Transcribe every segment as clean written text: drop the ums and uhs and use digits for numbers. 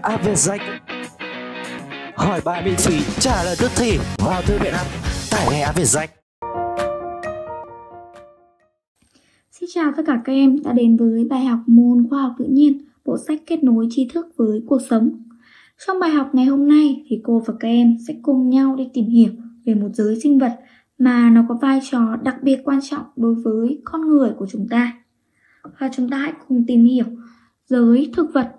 app Vietjet. Hỏi bài miễn phí, trả lời tức thì. Vào thư viện app, tải ngay app Vietjet. Xin chào tất cả các em đã đến với bài học môn khoa học tự nhiên, bộ sách kết nối tri thức với cuộc sống. Trong bài học ngày hôm nay thì cô và các em sẽ cùng nhau đi tìm hiểu về một giới sinh vật mà nó có vai trò đặc biệt quan trọng đối với con người của chúng ta. Và chúng ta hãy cùng tìm hiểu giới thực vật.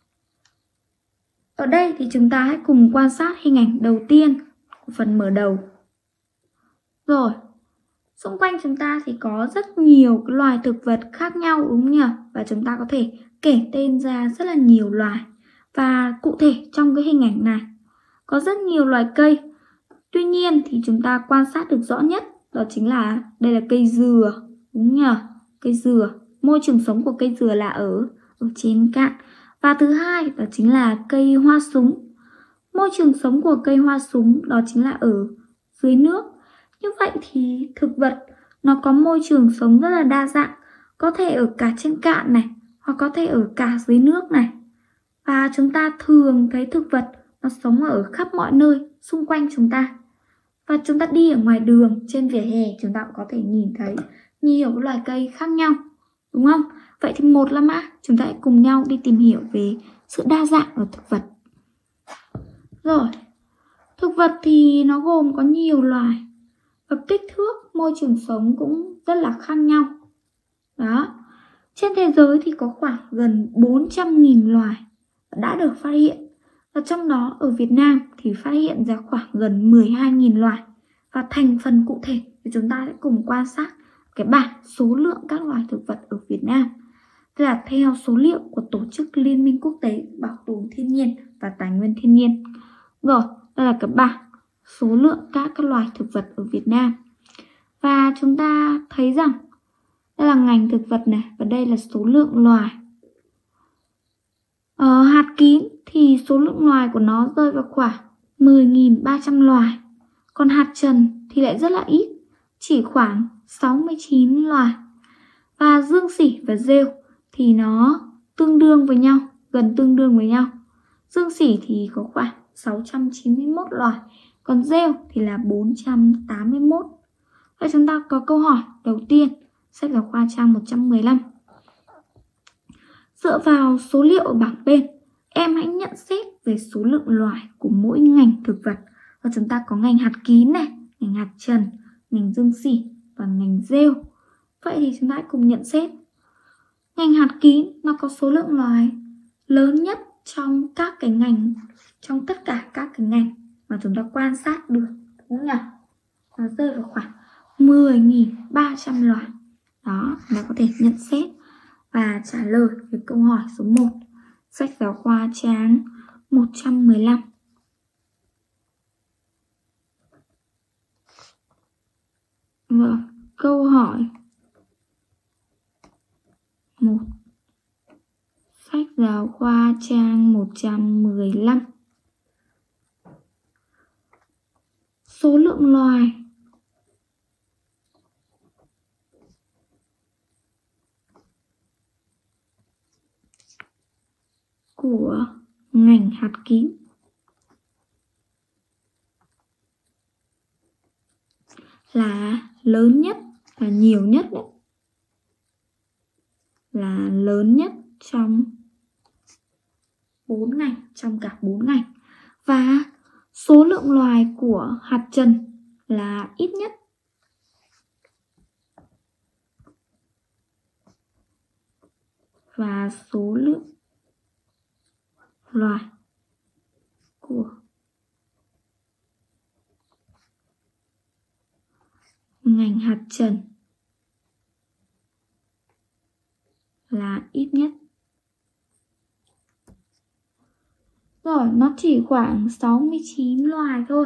Ở đây thì chúng ta hãy cùng quan sát hình ảnh đầu tiên của phần mở đầu. Rồi, xung quanh chúng ta thì có rất nhiều loài thực vật khác nhau đúng không nhỉ? Và chúng ta có thể kể tên ra rất là nhiều loài. Và cụ thể trong cái hình ảnh này có rất nhiều loài cây. Tuy nhiên thì chúng ta quan sát được rõ nhất đó chính là đây là cây dừa, đúng không nhỉ? Cây dừa, môi trường sống của cây dừa là ở trên cạn. Và thứ hai đó chính là cây hoa súng. Môi trường sống của cây hoa súng đó chính là ở dưới nước. Như vậy thì thực vật nó có môi trường sống rất là đa dạng, có thể ở cả trên cạn này, hoặc có thể ở cả dưới nước này. Và chúng ta thường thấy thực vật nó sống ở khắp mọi nơi xung quanh chúng ta. Và chúng ta đi ở ngoài đường, trên vỉa hè, chúng ta cũng có thể nhìn thấy nhiều loài cây khác nhau, đúng không? Vậy thì một là mã, chúng ta hãy cùng nhau đi tìm hiểu về sự đa dạng ở thực vật. Rồi, thực vật thì nó gồm có nhiều loài và kích thước, môi trường sống cũng rất là khác nhau. Đó, trên thế giới thì có khoảng gần 400.000 loài đã được phát hiện. Và trong đó ở Việt Nam thì phát hiện ra khoảng gần 12.000 loài. Và thành phần cụ thể thì chúng ta sẽ cùng quan sát cái bảng số lượng các loài thực vật ở Việt Nam. Tức là theo số liệu của Tổ chức Liên minh Quốc tế Bảo tồn Thiên nhiên và Tài nguyên Thiên nhiên. Rồi, đây là cái bảng số lượng các loài thực vật ở Việt Nam. Và chúng ta thấy rằng đây là ngành thực vật này, và đây là số lượng loài. Hạt kín thì số lượng loài của nó rơi vào khoảng 10.300 loài. Còn hạt trần thì lại rất là ít, chỉ khoảng 69 loài. Và dương sỉ và rêu thì nó tương đương với nhau, gần tương đương với nhau. Dương sỉ thì có khoảng 691 loài, còn rêu thì là 481. Vậy chúng ta có câu hỏi đầu tiên, sách giáo khoa trang 115. Dựa vào số liệu ở bảng bên, em hãy nhận xét về số lượng loài của mỗi ngành thực vật. Và chúng ta có ngành hạt kín này, ngành hạt trần, ngành dương sỉ và ngành rêu. Vậy thì chúng ta hãy cùng nhận xét. Ngành hạt kín nó có số lượng loài lớn nhất trong các cái ngành, trong tất cả các cái ngành mà chúng ta quan sát được, đúng không nhỉ? Nó rơi vào khoảng 10.300 loài. Đó, nó có thể nhận xét và trả lời về câu hỏi số 1, sách giáo khoa trang 115. Vâng, câu hỏi 1, sách giáo khoa trang 115. Số lượng loài của ngành hạt kín là lớn nhất, là nhiều nhất đấy. Là lớn nhất trong 4 ngành, trong cả 4 ngành. Và số lượng loài của hạt trần là ít nhất. Và số lượng loài của ngành hạt trần là ít nhất. Rồi, nó chỉ khoảng 69 loài thôi.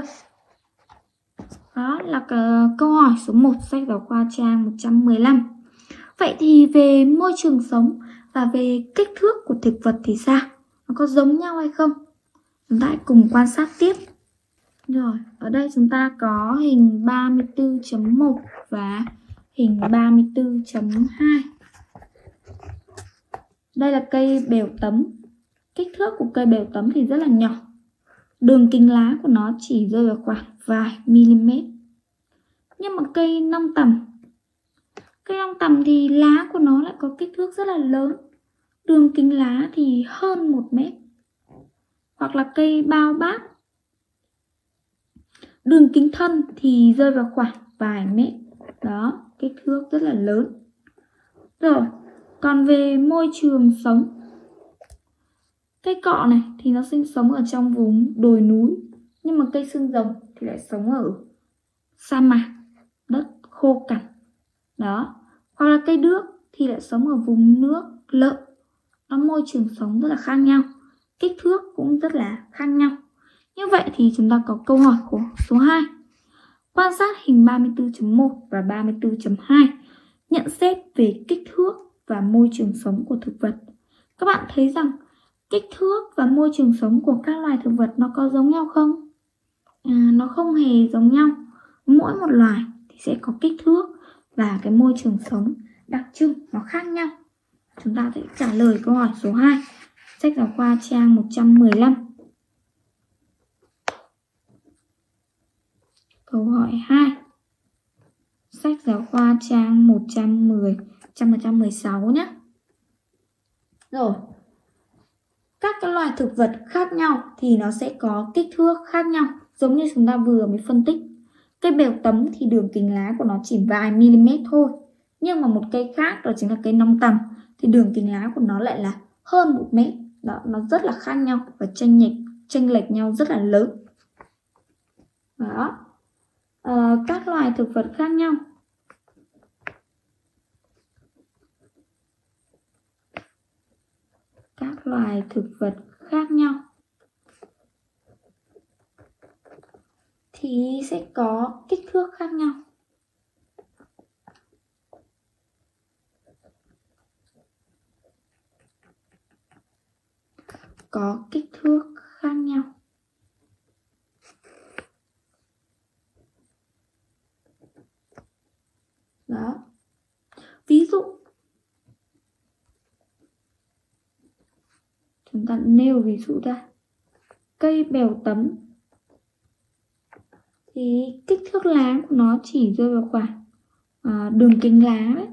Đó là câu hỏi số 1, sách giáo khoa trang 115. Vậy thì về môi trường sống và về kích thước của thực vật thì sao? Nó có giống nhau hay không? Chúng ta hãy cùng quan sát tiếp. Rồi, ở đây chúng ta có hình 34.1 và hình 34.2. Đây là cây bèo tấm kích thước của cây bèo tấm thì rất là nhỏ. Đường kính lá của nó chỉ rơi vào khoảng vài mm. Nhưng mà cây nong tằm thì lá của nó lại có kích thước rất là lớn. Đường kính lá thì hơn 1 mét. Hoặc là cây bao bác, đường kính thân thì rơi vào khoảng vài mét. Đó, kích thước rất là lớn. Rồi, còn về môi trường sống, cây cọ này thì nó sinh sống ở trong vùng đồi núi. Nhưng mà cây xương rồng thì lại sống ở sa mạc, đất khô cằn. Đó, hoặc là cây đước thì lại sống ở vùng nước lợ. Nó môi trường sống rất là khác nhau, kích thước cũng rất là khác nhau. Như vậy thì chúng ta có câu hỏi của số 2. Quan sát hình 34.1 và 34.2. Nhận xét về kích thước và môi trường sống của thực vật. Các bạn thấy rằng kích thước và môi trường sống của các loài thực vật nó có giống nhau không? Nó không hề giống nhau. Mỗi một loài thì sẽ có kích thước và cái môi trường sống đặc trưng nó khác nhau. Chúng ta sẽ trả lời câu hỏi số 2. Sách giáo khoa trang 115. Câu hỏi 2. Sách giáo khoa trang 110, trang 116 nhé. Rồi. Các cái loài thực vật khác nhau thì nó sẽ có kích thước khác nhau. Giống như chúng ta vừa mới phân tích. Cây bèo tấm thì đường kính lá của nó chỉ vài mm thôi. Nhưng mà một cây khác đó chính là cây nong tằm thì đường kính lá của nó lại là hơn 1 mét. Đó, nó rất là khác nhau và chênh lệch nhau rất là lớn. Đó. Các loài thực vật khác nhau. Các loài thực vật khác nhau thì sẽ có kích thước khác nhau. Có kích thước khác nhau. Đó. Ví dụ chúng ta nêu ví dụ ra. Cây bèo tấm thì kích thước lá của nó chỉ rơi vào khoảng đường kính lá đấy.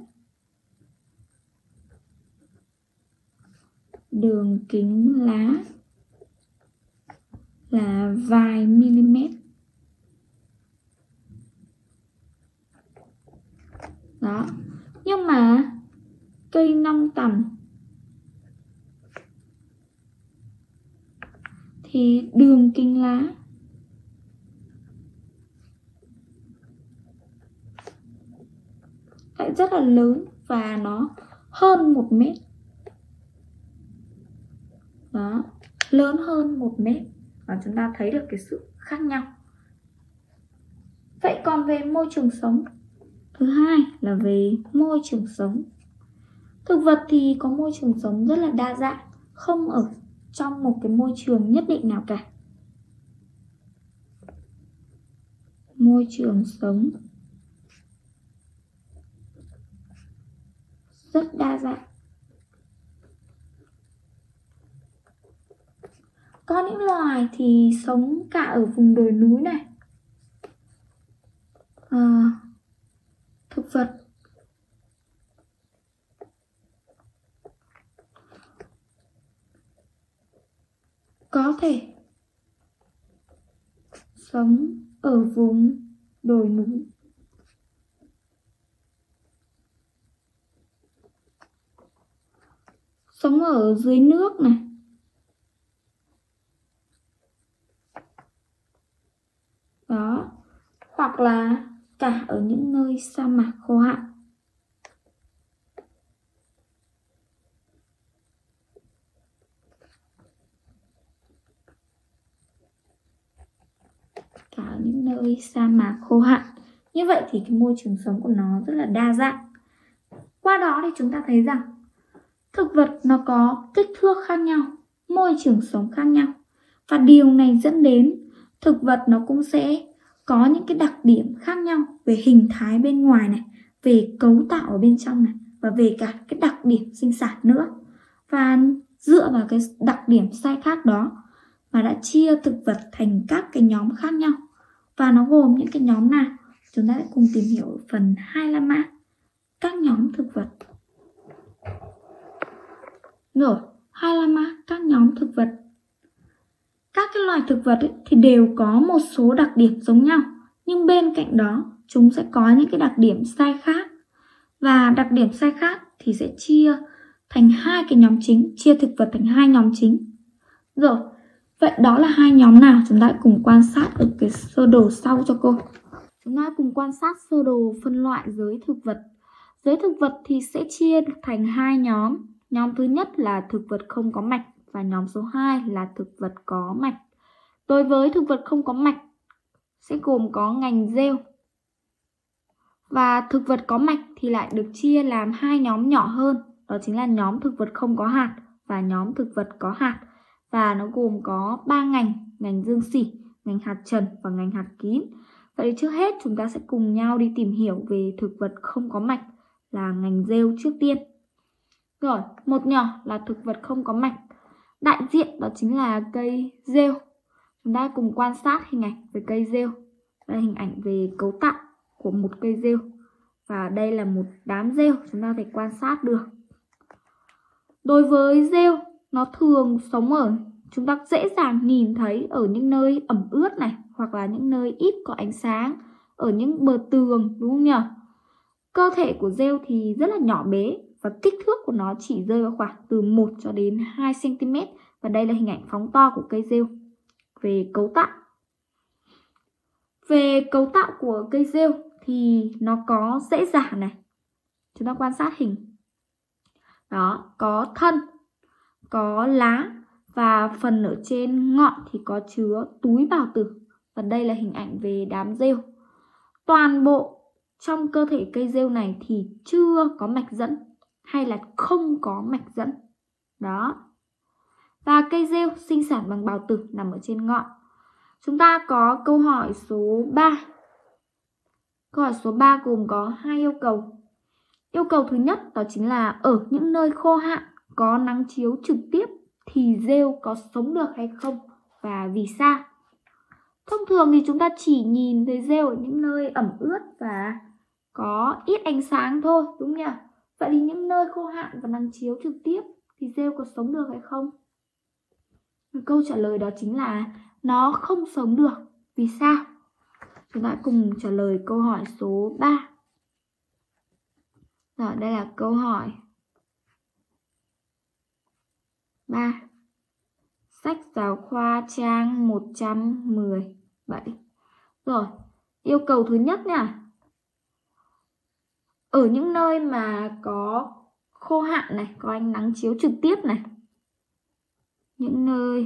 Đường kính lá là vài mm. Đó. Nhưng mà cây nong tằm thì đường kính lá lại rất là lớn và nó hơn 1 mét. Đó, lớn hơn 1 mét. Và chúng ta thấy được cái sự khác nhau. Vậy còn về môi trường sống, thứ hai là về môi trường sống. Thực vật thì có môi trường sống rất là đa dạng, không ở trong một cái môi trường nhất định nào cả. Môi trường sống rất đa dạng. Có những loài thì sống cả ở vùng đồi núi này. Thực vật có thể sống ở vùng đồi núi. Sống ở dưới nước này. Đó. Hoặc là cả ở những nơi sa mạc khô hạn. Cả ở những nơi sa mạc khô hạn. Như vậy thì cái môi trường sống của nó rất là đa dạng. Qua đó thì chúng ta thấy rằng thực vật nó có kích thước khác nhau, môi trường sống khác nhau. Và điều này dẫn đến thực vật nó cũng sẽ có những cái đặc điểm khác nhau về hình thái bên ngoài này, về cấu tạo ở bên trong này, và về cả cái đặc điểm sinh sản nữa. Và dựa vào cái đặc điểm sai khác đó mà đã chia thực vật thành các cái nhóm khác nhau. Và nó gồm những cái nhóm nào? Chúng ta sẽ cùng tìm hiểu ở phần 25A, các nhóm thực vật. Rồi, 25A, các nhóm thực vật. Các cái loài thực vật ấy, thì đều có một số đặc điểm giống nhau, nhưng bên cạnh đó chúng sẽ có những cái đặc điểm sai khác. Và đặc điểm sai khác thì sẽ chia thành hai cái nhóm chính, chia thực vật thành hai nhóm chính. Rồi, vậy đó là hai nhóm nào? Chúng ta cùng quan sát ở cái sơ đồ sau cho cô. Chúng ta cùng quan sát sơ đồ phân loại giới thực vật. Giới thực vật thì sẽ chia thành hai nhóm. Nhóm thứ nhất là thực vật không có mạch và nhóm số 2 là thực vật có mạch. Đối với thực vật không có mạch sẽ gồm có ngành rêu. Và thực vật có mạch thì lại được chia làm hai nhóm nhỏ hơn, đó chính là nhóm thực vật không có hạt và nhóm thực vật có hạt. Và nó gồm có 3 ngành, ngành dương xỉ, ngành hạt trần và ngành hạt kín. Vậy trước hết chúng ta sẽ cùng nhau đi tìm hiểu về thực vật không có mạch là ngành rêu trước tiên. Rồi, một nhỏ là thực vật không có mạch. Đại diện đó chính là cây rêu. Chúng ta cùng quan sát hình ảnh về cây rêu. Đây là hình ảnh về cấu tạo của một cây rêu. Và đây là một đám rêu, chúng ta có thể quan sát được. Đối với rêu, nó thường sống ở, chúng ta dễ dàng nhìn thấy ở những nơi ẩm ướt này, hoặc là những nơi ít có ánh sáng, ở những bờ tường, đúng không nhỉ? Cơ thể của rêu thì rất là nhỏ bé và kích thước của nó chỉ rơi vào khoảng từ 1 cho đến 2 cm. Và đây là hình ảnh phóng to của cây rêu. Về cấu tạo. Về cấu tạo của cây rêu thì nó có rễ giả này. Chúng ta quan sát hình. Đó, có thân, có lá và phần ở trên ngọn thì có chứa túi bào tử. Và đây là hình ảnh về đám rêu. Toàn bộ trong cơ thể cây rêu này thì chưa có mạch dẫn hay là không có mạch dẫn. Đó. Và cây rêu sinh sản bằng bào tử nằm ở trên ngọn. Chúng ta có câu hỏi số 3. Câu hỏi số 3 gồm có 2 yêu cầu. Yêu cầu thứ nhất đó chính là ở những nơi khô hạn có nắng chiếu trực tiếp thì rêu có sống được hay không và vì sao? Thông thường thì chúng ta chỉ nhìn thấy rêu ở những nơi ẩm ướt và có ít ánh sáng thôi, đúng nhỉ? Vậy thì những nơi khô hạn và nắng chiếu trực tiếp thì rêu có sống được hay không? Câu trả lời đó chính là nó không sống được. Vì sao? Chúng ta cùng trả lời câu hỏi số 3. Rồi, đây là câu hỏi 3. Sách giáo khoa trang 117. Rồi, yêu cầu thứ nhất nha. Ở những nơi mà có khô hạn này, có ánh nắng chiếu trực tiếp này. Những nơi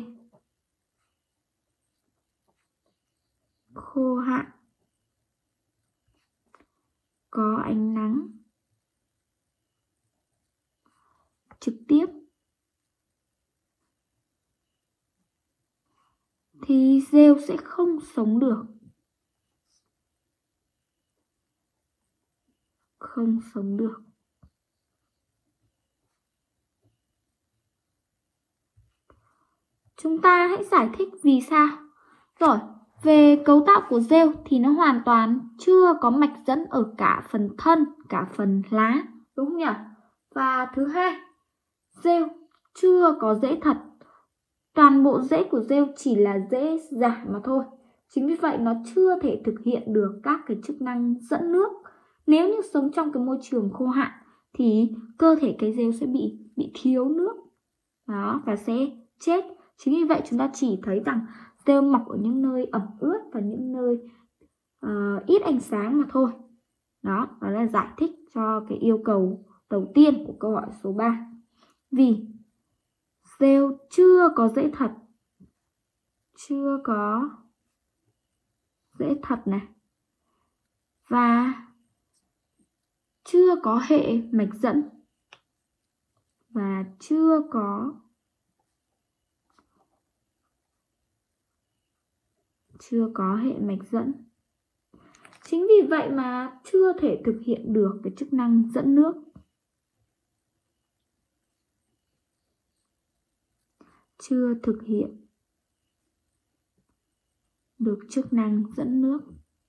khô hạn có ánh nắng trực tiếp thì rêu sẽ không sống được. Không sống được. Chúng ta hãy giải thích vì sao. Rồi, về cấu tạo của rêu thì nó hoàn toàn chưa có mạch dẫn ở cả phần thân, cả phần lá, đúng không nhỉ? Và thứ hai, rêu chưa có rễ thật. Toàn bộ rễ của rêu chỉ là rễ giả mà thôi. Chính vì vậy nó chưa thể thực hiện được các cái chức năng dẫn nước. Nếu như sống trong cái môi trường khô hạn thì cơ thể cây rêu sẽ bị thiếu nước. Đó, và sẽ chết. Chính vì vậy chúng ta chỉ thấy rằng rêu mọc ở những nơi ẩm ướt và những nơi ít ánh sáng mà thôi. Đó là giải thích cho cái yêu cầu đầu tiên của câu hỏi số 3. Vì rêu chưa có rễ thật. Chưa có rễ thật này. Và chưa có hệ mạch dẫn. Và chưa có hệ mạch dẫn. Chính vì vậy mà chưa thể thực hiện được cái chức năng dẫn nước. chưa thực hiện được chức năng dẫn nước.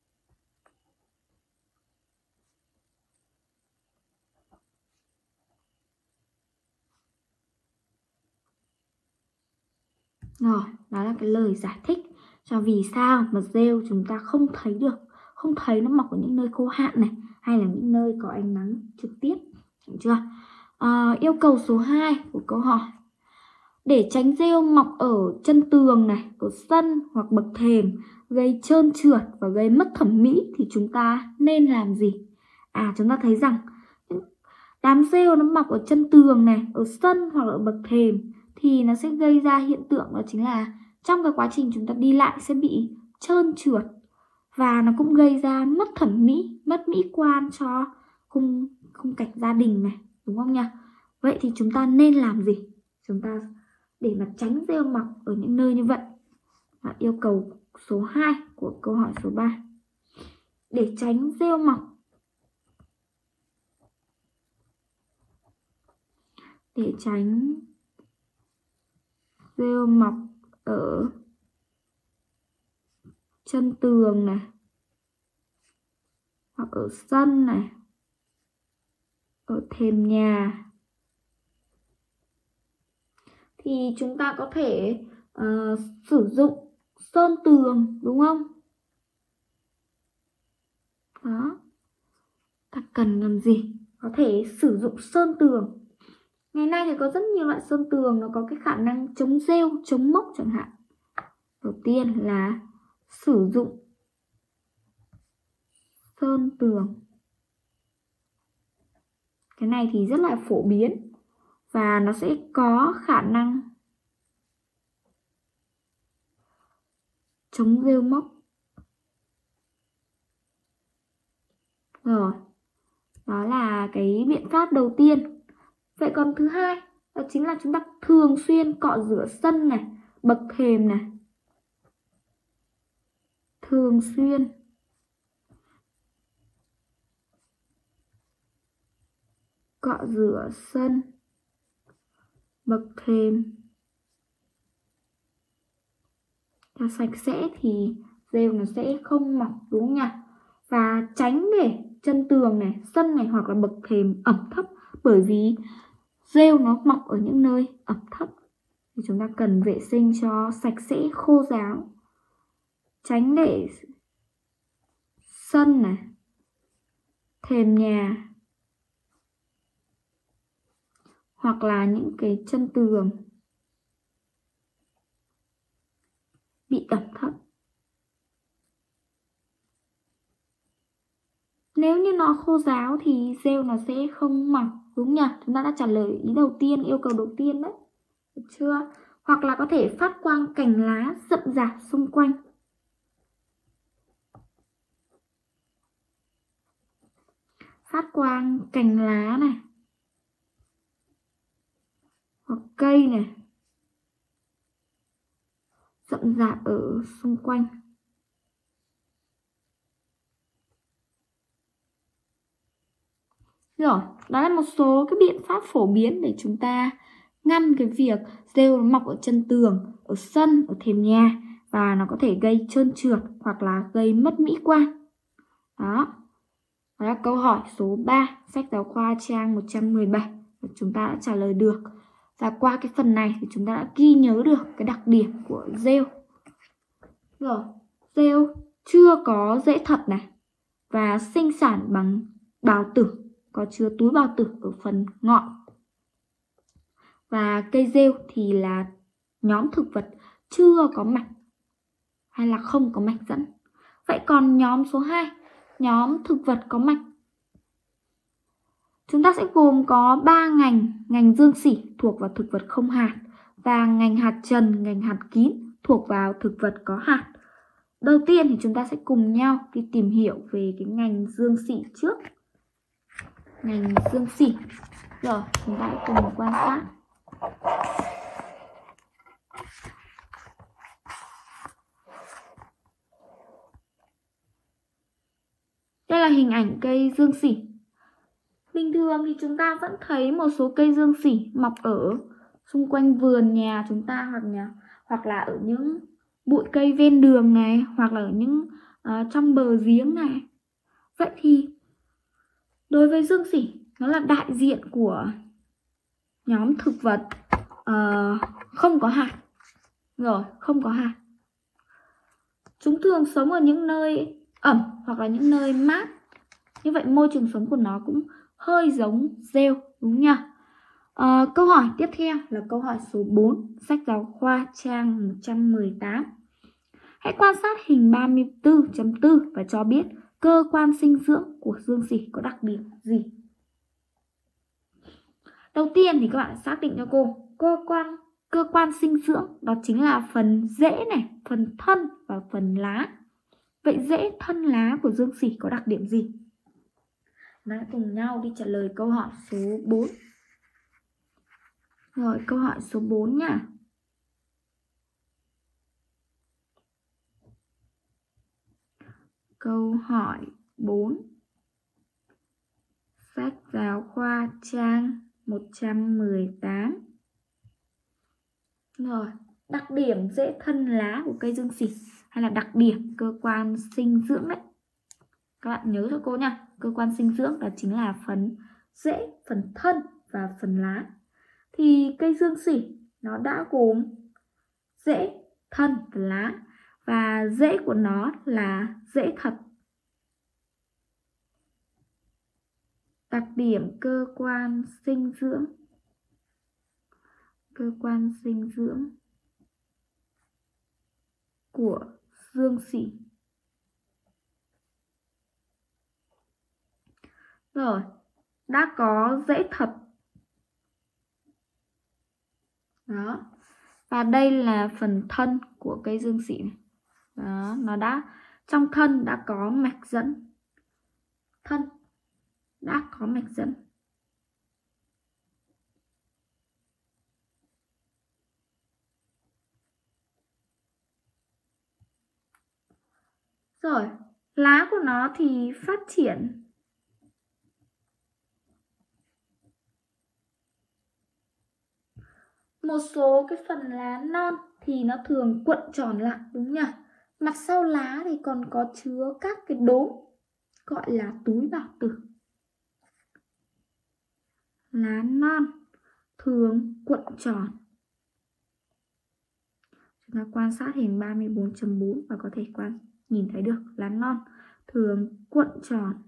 Rồi, đó là cái lời giải thích cho vì sao mà rêu chúng ta không thấy được, không thấy nó mọc ở những nơi khô hạn này, hay là những nơi có ánh nắng trực tiếp, được chưa? Yêu cầu số 2 của câu hỏi: để tránh rêu mọc ở chân tường này, ở sân hoặc bậc thềm, gây trơn trượt và gây mất thẩm mỹ thì chúng ta nên làm gì? Chúng ta thấy rằng đám rêu nó mọc ở chân tường này, ở sân hoặc là ở bậc thềm thì nó sẽ gây ra hiện tượng đó chính là trong cái quá trình chúng ta đi lại sẽ bị trơn trượt, và nó cũng gây ra mất thẩm mỹ, mất mỹ quan cho khung cảnh gia đình này, đúng không nhỉ? Vậy thì chúng ta nên làm gì? Chúng ta để mà tránh rêu mọc ở những nơi như vậy. Yêu cầu số 2 của câu hỏi số 3. Để tránh rêu mọc, rêu mọc ở chân tường này, hoặc ở sân này, ở thềm nhà, thì chúng ta có thể sử dụng sơn tường, đúng không? Đó, ta cần làm gì? Có thể sử dụng sơn tường. Ngày nay thì có rất nhiều loại sơn tường nó có cái khả năng chống rêu, chống mốc chẳng hạn. Đầu tiên là sử dụng sơn tường. Cái này thì rất là phổ biến và nó sẽ có khả năng chống rêu mốc. Rồi, đó là cái biện pháp đầu tiên. Vậy còn thứ hai, đó chính là chúng ta thường xuyên cọ rửa sân này, bậc thềm này. Thường xuyên cọ rửa sân, bậc thềm cho sạch sẽ thì rêu nó sẽ không mọc, đúng không nhỉ? Và tránh để chân tường này, sân này hoặc là bậc thềm ẩm thấp, bởi vì rêu nó mọc ở những nơi ẩm thấp thì chúng ta cần vệ sinh cho sạch sẽ, khô ráo. Tránh để sân này, thềm nhà hoặc là những cái chân tường bị ẩm thấp. Nếu như nó khô ráo thì rêu nó sẽ không mọc, đúng nhỉ? Chúng ta đã trả lời ý đầu tiên, yêu cầu đầu tiên đấy, được chưa? Hoặc là có thể phát quang cành lá rậm rạp xung quanh. Phát quang cành lá này, hoặc cây này, rậm rạp ở xung quanh. Rồi, đó là một số cái biện pháp phổ biến để chúng ta ngăn cái việc rêu mọc ở chân tường, ở sân, ở thềm nhà, và nó có thể gây trơn trượt hoặc là gây mất mỹ quan. Đó là câu hỏi số 3, sách giáo khoa trang 117. Chúng ta đã trả lời được. Và qua cái phần này thì chúng ta đã ghi nhớ được cái đặc điểm của rêu. Rồi, rêu chưa có rễ thật này và sinh sản bằng bào tử, có chứa túi bào tử ở phần ngọn. Và cây rêu thì là nhóm thực vật chưa có mạch hay là không có mạch dẫn. Vậy còn nhóm số 2, nhóm thực vật có mạch, chúng ta sẽ gồm có 3 ngành: ngành dương sỉ thuộc vào thực vật không hạt, và ngành hạt trần, ngành hạt kín thuộc vào thực vật có hạt. Đầu tiên thì chúng ta sẽ cùng nhau đi tìm hiểu về cái ngành dương sỉ trước. Ngành dương sỉ. Rồi, chúng ta hãy cùng quan sát. Đây là hình ảnh cây dương sỉ. Bình thường thì chúng ta vẫn thấy một số cây dương sỉ mọc ở xung quanh vườn nhà chúng ta, hoặc là ở những bụi cây ven đường này, hoặc là ở những trong bờ giếng này. Vậy thì đối với dương sỉ, nó là đại diện của nhóm thực vật không có hạt. Rồi, không có hạt. Chúng thường sống ở những nơi ẩm hoặc là những nơi mát. Như vậy môi trường sống của nó cũng hơi giống rêu, đúng nhỉ? Câu hỏi tiếp theo là câu hỏi số 4, sách giáo khoa trang 118. Hãy quan sát hình 34.4 và cho biết cơ quan sinh dưỡng của dương sỉ có đặc điểm gì? Đầu tiên thì các bạn xác định cho cô cơ quan sinh dưỡng đó chính là phần rễ này, phần thân và phần lá. Vậy rễ, thân, lá của dương sỉ có đặc điểm gì? Chúng ta cùng nhau đi trả lời câu hỏi số 4. Rồi, câu hỏi số 4 nhá. Câu hỏi 4, sách giáo khoa trang 118. Rồi, đặc điểm rễ, thân, lá của cây dương sỉ hay là đặc điểm cơ quan sinh dưỡng đấy. Các bạn nhớ cho cô nha, cơ quan sinh dưỡng đó chính là phần rễ, phần thân và phần lá. Thì cây dương sỉ nó đã gồm rễ, thân và lá, và rễ của nó là rễ thật. Đặc điểm cơ quan sinh dưỡng của dương sỉ. Rồi, đã có rễ thật. Đó. Và đây là phần thân của cây dương sỉ này. Đó, nó đã trong thân đã có mạch dẫn. Thân đã có mạch dẫn. Rồi, lá của nó thì phát triển một số cái phần lá non thì nó thường cuộn tròn lại, đúng nhỉ? Mặt sau lá thì còn có chứa các cái đốm gọi là túi bào tử. Lá non thường cuộn tròn. Chúng ta quan sát hình 34.4 và có thể nhìn thấy được lá non thường cuộn tròn.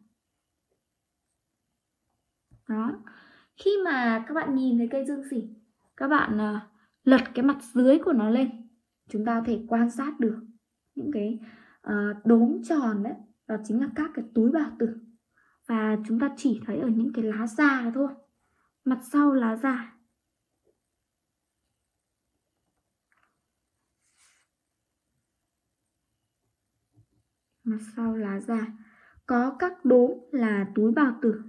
Đó. Khi mà các bạn nhìn thấy cây dương sỉ, các bạn lật cái mặt dưới của nó lên, chúng ta có thể quan sát được những cái đốm tròn đấy, đó chính là các cái túi bào tử. Và chúng ta chỉ thấy ở những cái lá già thôi, mặt sau lá già. Mặt sau lá già có các đốm là túi bào tử.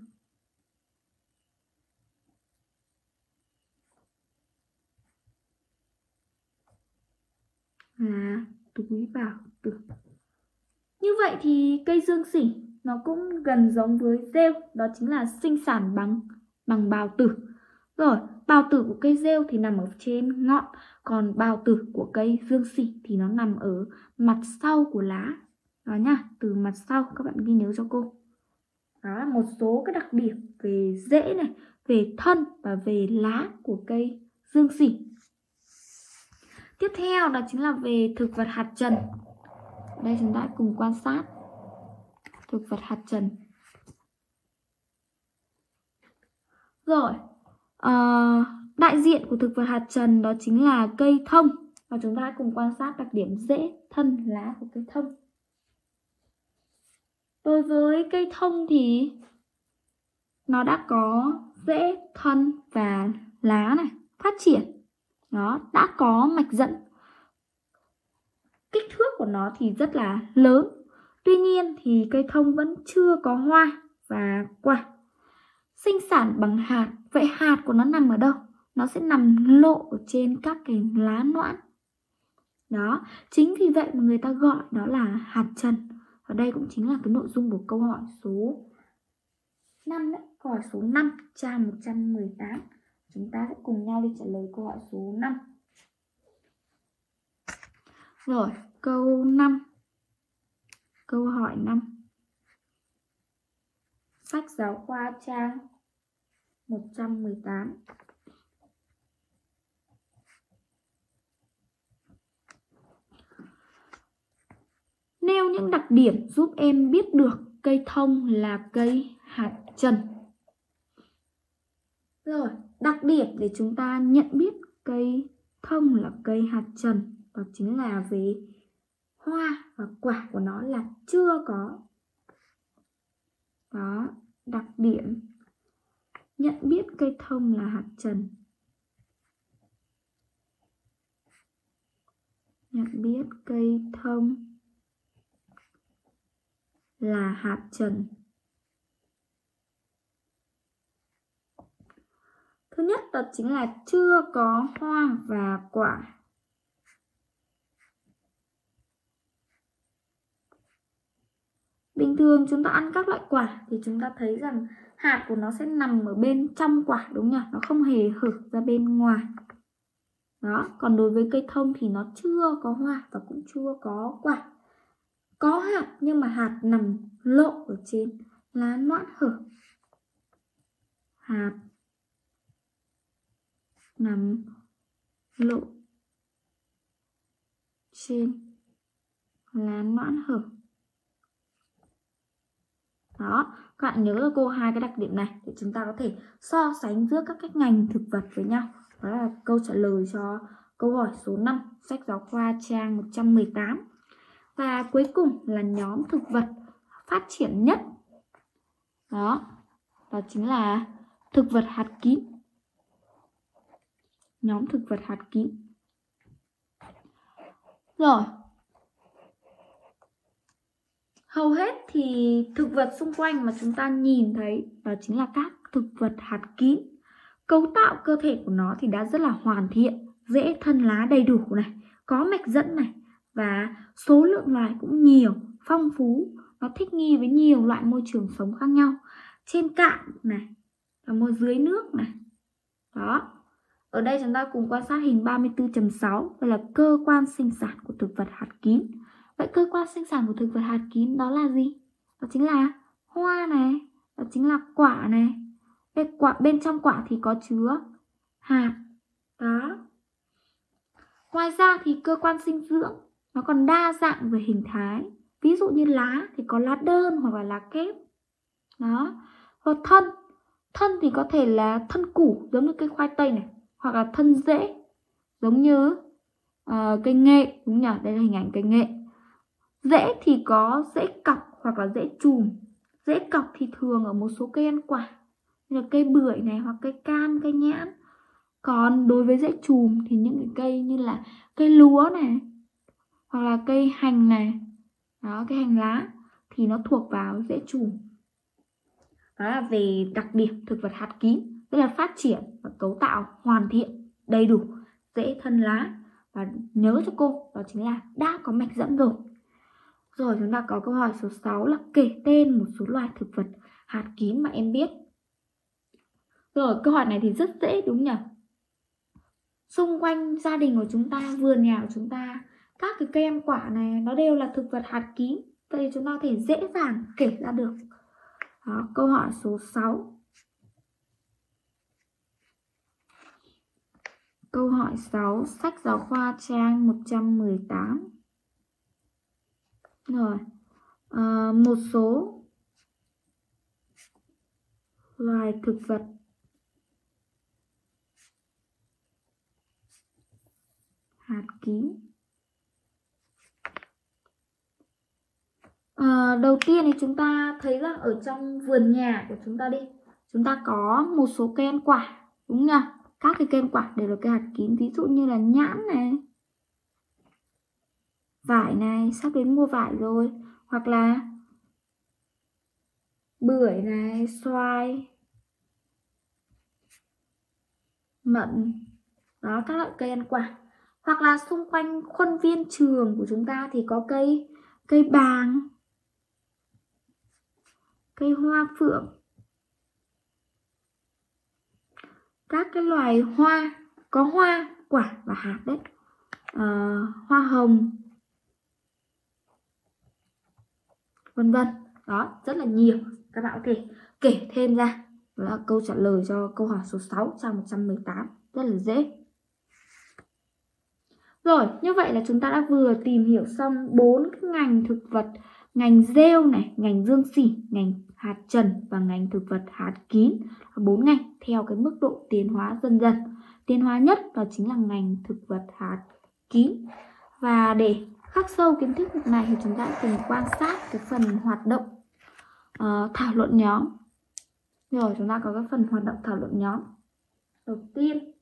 Là túi bào tử. Như vậy thì cây dương sỉ nó cũng gần giống với rêu, đó chính là sinh sản bằng bào tử. Rồi, bào tử của cây rêu thì nằm ở trên ngọn, còn bào tử của cây dương sỉ thì nó nằm ở mặt sau của lá. Đó nhá, từ mặt sau các bạn ghi nhớ cho cô. Đó là một số cái đặc điểm về rễ này, về thân và về lá của cây dương sỉ. Tiếp theo đó chính là về thực vật hạt trần. Đây chúng ta cùng quan sát thực vật hạt trần. Rồi, đại diện của thực vật hạt trần đó chính là cây thông. Và chúng ta cùng quan sát đặc điểm rễ, thân, lá của cây thông. Đối với cây thông thì nó đã có rễ, thân và lá này phát triển. Nó đã có mạch dẫn. Kích thước của nó thì rất là lớn. Tuy nhiên thì cây thông vẫn chưa có hoa và quả. Sinh sản bằng hạt. Vậy hạt của nó nằm ở đâu? Nó sẽ nằm lộ ở trên các cái lá noãn. Đó, chính vì vậy mà người ta gọi đó là hạt trần. Và đây cũng chính là cái nội dung của câu hỏi số 5 đấy. Câu hỏi số 5 trang 118. Chúng ta sẽ cùng nhau đi trả lời câu hỏi số 5. Rồi, câu 5. Câu hỏi 5. Sách giáo khoa trang 118. Nêu những đặc điểm giúp em biết được cây thông là cây hạt trần. Rồi, đặc điểm để chúng ta nhận biết cây thông là cây hạt trần đó chính là về hoa và quả của nó là chưa có. Đó, đặc điểm nhận biết cây thông là hạt trần. Nhận biết cây thông là hạt trần. Thứ nhất đó chính là chưa có hoa và quả. Bình thường chúng ta ăn các loại quả thì chúng ta thấy rằng hạt của nó sẽ nằm ở bên trong quả, đúng nhỉ? Nó không hề hở ra bên ngoài. Đó, còn đối với cây thông thì nó chưa có hoa và cũng chưa có quả. Có hạt nhưng mà hạt nằm lộ ở trên lá noãn hở. Hạt nằm lộ trên lá noãn hở. Đó, các bạn nhớ là cô hai cái đặc điểm này để chúng ta có thể so sánh giữa các cái ngành thực vật với nhau. Đó là câu trả lời cho câu hỏi số 5, sách giáo khoa trang 118. Và cuối cùng là nhóm thực vật phát triển nhất. Đó chính là thực vật hạt kín. Nhóm thực vật hạt kín. Rồi, hầu hết thì thực vật xung quanh mà chúng ta nhìn thấy đó chính là các thực vật hạt kín. Cấu tạo cơ thể của nó thì đã rất là hoàn thiện, rễ thân lá đầy đủ này, có mạch dẫn này và số lượng loài cũng nhiều, phong phú. Nó thích nghi với nhiều loại môi trường sống khác nhau. Trên cạn này, và môi dưới nước này. Đó. Ở đây chúng ta cùng quan sát hình 34.6. Đây là cơ quan sinh sản của thực vật hạt kín. Vậy cơ quan sinh sản của thực vật hạt kín đó là gì? Đó chính là hoa này, đó chính là quả này. Bên trong quả thì có chứa hạt. Đó. Ngoài ra thì cơ quan dinh dưỡng nó còn đa dạng về hình thái. Ví dụ như lá thì có lá đơn hoặc là lá kép. Đó. Và thân thì có thể là thân củ giống như cây khoai tây này, hoặc là thân rễ giống như cây nghệ, đúng nhỉ? Đây là hình ảnh cây nghệ. Rễ thì có rễ cọc hoặc là rễ chùm. Rễ cọc thì thường ở một số cây ăn quả như là cây bưởi này, hoặc cây cam, cây nhãn. Còn đối với rễ chùm thì những cái cây như là cây lúa này, hoặc là cây hành này, đó, cây hành lá thì nó thuộc vào rễ chùm. Đó là về đặc điểm thực vật hạt kín, tức là phát triển và cấu tạo hoàn thiện, đầy đủ, rễ thân lá. Và nhớ cho cô, đó chính là đã có mạch dẫn rồi. Rồi chúng ta có câu hỏi số 6 là kể tên một số loài thực vật hạt kín mà em biết. Rồi câu hỏi này thì rất dễ đúng nhỉ? Xung quanh gia đình của chúng ta, vườn nhà của chúng ta, các cái cây ăn quả này nó đều là thực vật hạt kín. Vậy chúng ta có thể dễ dàng kể ra được. Đó, câu hỏi số 6. Câu hỏi 6, sách giáo khoa trang 118. Rồi, một số loài thực vật hạt kín. Đầu tiên thì chúng ta thấy rằng ở trong vườn nhà của chúng ta đi, chúng ta có một số cây ăn quả, đúng nhỉ? Các cái cây ăn quả đều là cây hạt kín, ví dụ như là nhãn này, vải này, sắp đến mùa vải rồi, hoặc là bưởi này, xoài, mận. Đó, các loại cây ăn quả. Hoặc là xung quanh khuôn viên trường của chúng ta thì có cây bàng, cây hoa phượng, các cái loài hoa, có hoa, quả và hạt đấy. Hoa hồng, vân vân. Đó, rất là nhiều. Các bạn có thể kể thêm ra. Đó là câu trả lời cho câu hỏi số 6 trang 118. Rất là dễ. Rồi, như vậy là chúng ta đã vừa tìm hiểu xong 4 cái ngành thực vật: ngành rêu này, ngành dương sỉ, ngành hạt trần và ngành thực vật hạt kín. 4 ngành theo cái mức độ tiến hóa dần dần. Tiến hóa nhất đó chính là ngành thực vật hạt kín. Và để khắc sâu kiến thức này thì chúng ta cùng quan sát cái phần hoạt động thảo luận nhóm. Rồi, chúng ta có cái phần hoạt động thảo luận nhóm. Đầu tiên,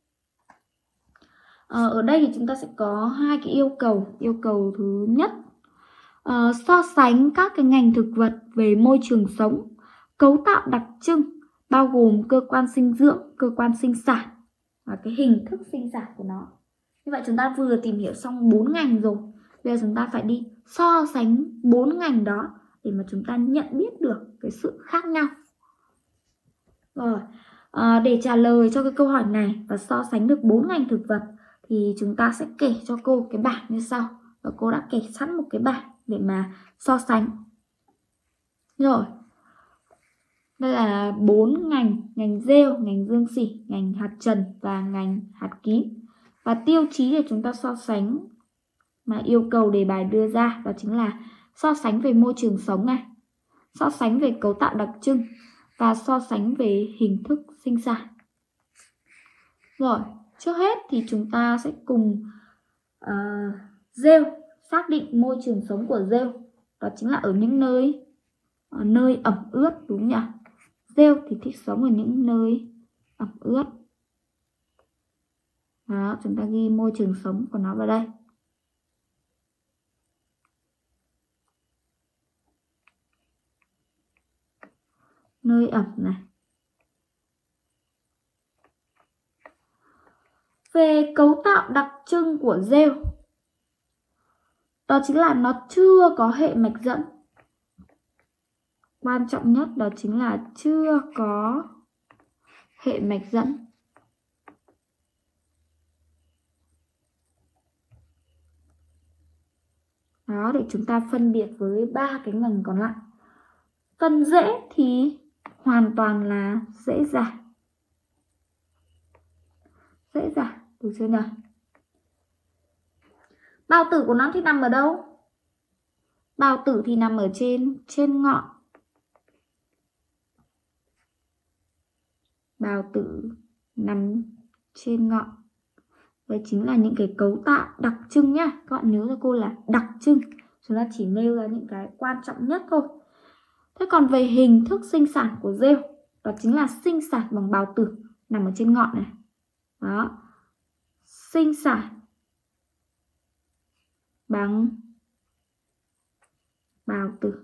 ở đây thì chúng ta sẽ có hai cái yêu cầu. Yêu cầu thứ nhất, so sánh các cái ngành thực vật về môi trường sống, cấu tạo đặc trưng, bao gồm cơ quan sinh dưỡng, cơ quan sinh sản và cái hình thức sinh sản của nó. Như vậy chúng ta vừa tìm hiểu xong 4 ngành rồi. Bây giờ chúng ta phải đi so sánh 4 ngành đó để mà chúng ta nhận biết được cái sự khác nhau. Rồi, để trả lời cho cái câu hỏi này và so sánh được 4 ngành thực vật thì chúng ta sẽ kể cho cô cái bảng như sau. Và cô đã kể sẵn một cái bảng để mà so sánh. Rồi, đây là 4 ngành: ngành rêu, ngành dương sỉ, ngành hạt trần và ngành hạt kín. Và tiêu chí để chúng ta so sánh mà yêu cầu đề bài đưa ra đó chính là so sánh về môi trường sống này, so sánh về cấu tạo đặc trưng và so sánh về hình thức sinh sản. Rồi, trước hết thì chúng ta sẽ cùng rêu xác định môi trường sống của rêu. Đó chính là ở những nơi ẩm ướt, đúng nhỉ? Rêu thì thích sống ở những nơi ẩm ướt. Đó, chúng ta ghi môi trường sống của nó vào đây. Nơi ẩm này. Về cấu tạo đặc trưng của rêu, đó chính là nó chưa có hệ mạch dẫn. Quan trọng nhất đó chính là chưa có hệ mạch dẫn. Đó, để chúng ta phân biệt với 3 cái ngành còn lại. Phần rễ thì hoàn toàn là dễ dàng. Dễ dàng, được chưa nhỉ? Bào tử của nó thì nằm ở đâu? Bào tử thì nằm ở trên ngọn. Bào tử nằm trên ngọn. Đấy chính là những cái cấu tạo đặc trưng nhá. Các bạn nhớ cho cô là đặc trưng. Chúng ta chỉ nêu ra những cái quan trọng nhất thôi. Thế còn về hình thức sinh sản của rêu, đó chính là sinh sản bằng bào tử nằm ở trên ngọn này. Đó. Sinh sản bằng bào tử.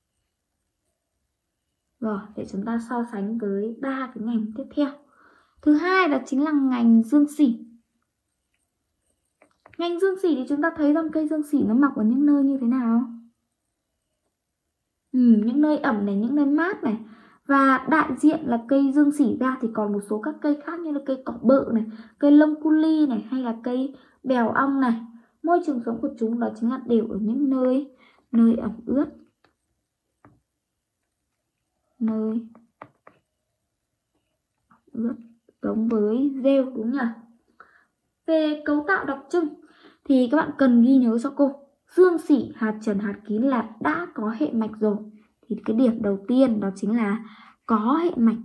Rồi, để chúng ta so sánh với 3 cái ngành tiếp theo. Thứ hai đó chính là ngành dương sỉ. Ngành dương sỉ thì chúng ta thấy rằng cây dương sỉ nó mọc ở những nơi như thế nào? Những nơi ẩm này, những nơi mát này. Và đại diện là cây dương sỉ ra thì còn một số các cây khác như là cây cỏ bợ này, cây lông cu li này hay là cây bèo ong này. Môi trường sống của chúng đó chính là đều ở những nơi ẩm ướt. Nơi ướt, giống với rêu, đúng nhỉ? Về cấu tạo đặc trưng thì các bạn cần ghi nhớ cho cô, dương sỉ, hạt trần, hạt kín là đã có hệ mạch rồi. Thì cái điểm đầu tiên đó chính là có hệ mạch.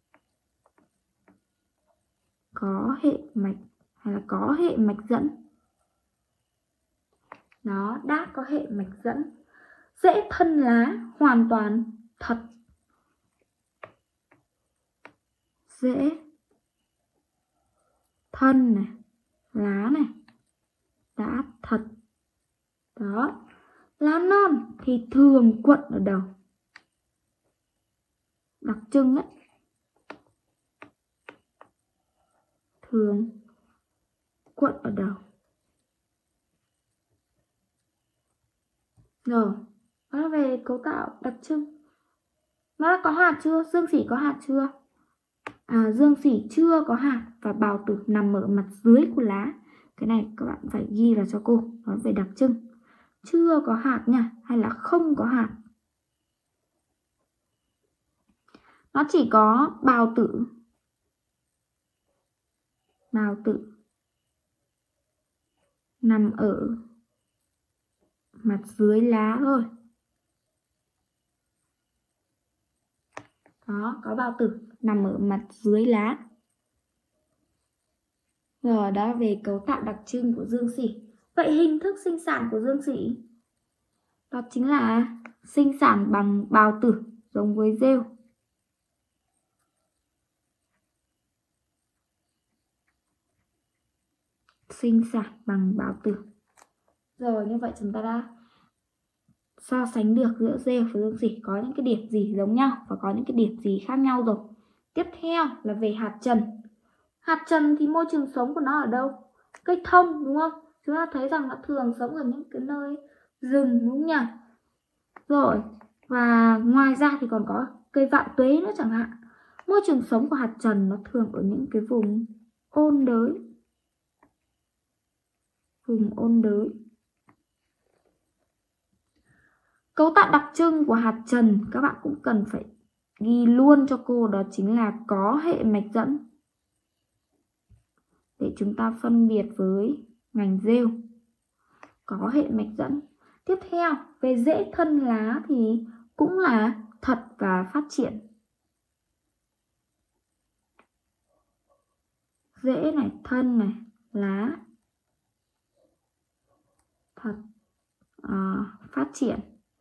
Có hệ mạch hay là có hệ mạch dẫn. Nó đã có hệ mạch dẫn. Rễ thân lá hoàn toàn thật. Rễ thân này, lá này đã thật. Đó. Lá non thì thường quận ở đầu. Đặc trưng đấy. Thường quận ở đầu. Rồi, đó là về cấu tạo đặc trưng. Nó đã có hạt chưa? Dương sỉ có hạt chưa? dương sỉ chưa có hạt và bào tử nằm ở mặt dưới của lá. Cái này các bạn phải ghi vào cho cô, nó về đặc trưng. Chưa có hạt nha, hay là không có hạt. Nó chỉ có bào tử nằm ở mặt dưới lá thôi. Đó, có bào tử nằm ở mặt dưới lá. Rồi, đó về cấu tạo đặc trưng của dương sỉ. Vậy hình thức sinh sản của dương sỉ đó chính là sinh sản bằng bào tử giống với rêu. Sinh sản bằng bào tử. Rồi, như vậy chúng ta đã so sánh được giữa rêu và dương sỉ có những cái điểm gì giống nhau và có những cái điểm gì khác nhau rồi. Tiếp theo là về hạt trần. Hạt trần thì môi trường sống của nó ở đâu? Cây thông, đúng không? Chúng ta thấy rằng nó thường sống ở những cái nơi rừng, đúng không nhỉ? Rồi, và ngoài ra thì còn có cây vạn tuế nữa chẳng hạn. Môi trường sống của hạt trần nó thường ở những cái vùng ôn đới. Cấu tạo đặc trưng của hạt trần các bạn cũng cần phải ghi luôn cho cô, đó chính là có hệ mạch dẫn. Để chúng ta phân biệt với ngành rêu. Có hệ mạch dẫn. Tiếp theo, về rễ thân lá thì cũng là thật và phát triển. Rễ này, thân này, lá. Thật, phát triển.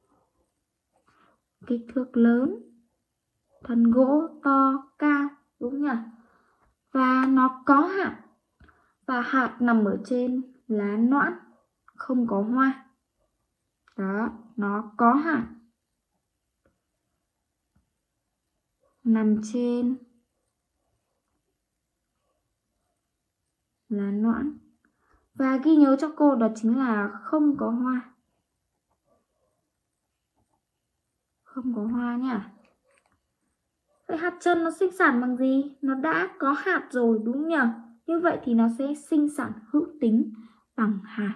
Kích thước lớn, thân gỗ to, cao, đúng nhỉ? Và nó có hạt. Và hạt nằm ở trên lá noãn, không có hoa. Đó, nó có hạt. Nằm trên lá noãn. Và ghi nhớ cho cô đó chính là không có hoa. Không có hoa nhá. Vậy hạt trần nó sinh sản bằng gì? Nó đã có hạt rồi, đúng nhỉ? Như vậy thì nó sẽ sinh sản hữu tính bằng hạt.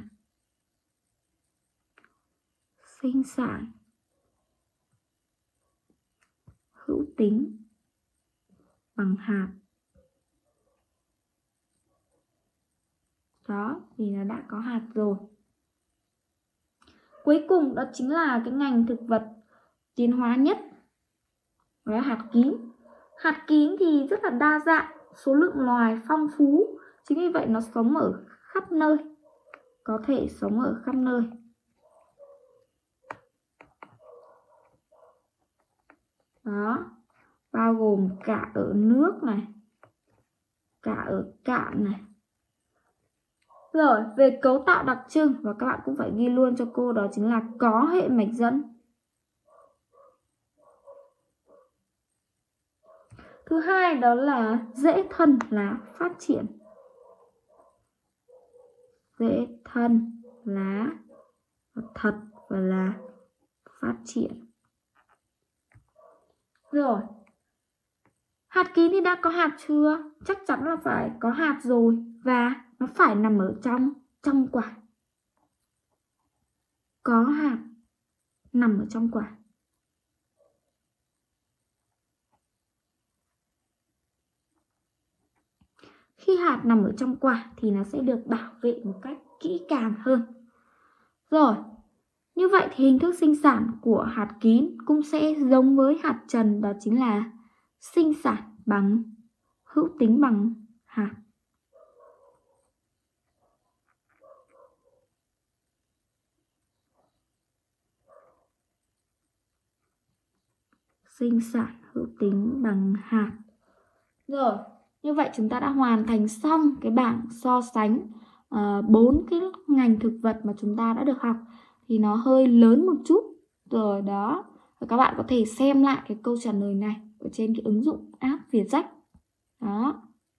Sinh sản hữu tính bằng hạt. Đó, vì nó đã có hạt rồi. Cuối cùng đó chính là cái ngành thực vật tiến hóa nhất. Đó là hạt kín. Hạt kín thì rất là đa dạng, số lượng loài phong phú. Chính vì vậy nó sống ở khắp nơi. Có thể sống ở khắp nơi. Đó, bao gồm cả ở nước này, cả ở cạn này. Rồi, về cấu tạo đặc trưng, và các bạn cũng phải ghi luôn cho cô, đó chính là có hệ mạch dẫn. Thứ hai đó là rễ thân lá phát triển. Rễ thân lá thật và là phát triển. Rồi, hạt kín thì đã có hạt chưa? Chắc chắn là phải có hạt rồi. Và nó phải nằm ở trong quả. Có hạt nằm ở trong quả. Khi hạt nằm ở trong quả thì nó sẽ được bảo vệ một cách kỹ càng hơn. Rồi, như vậy thì hình thức sinh sản của hạt kín cũng sẽ giống với hạt trần, đó chính là sinh sản bằng hữu tính bằng hạt. Sinh sản hữu tính bằng hạt. Rồi, như vậy chúng ta đã hoàn thành xong cái bảng so sánh 4 cái ngành thực vật mà chúng ta đã được học. Thì nó hơi lớn một chút. Rồi đó, và các bạn có thể xem lại cái câu trả lời này ở trên cái ứng dụng app Vietjet. Đó.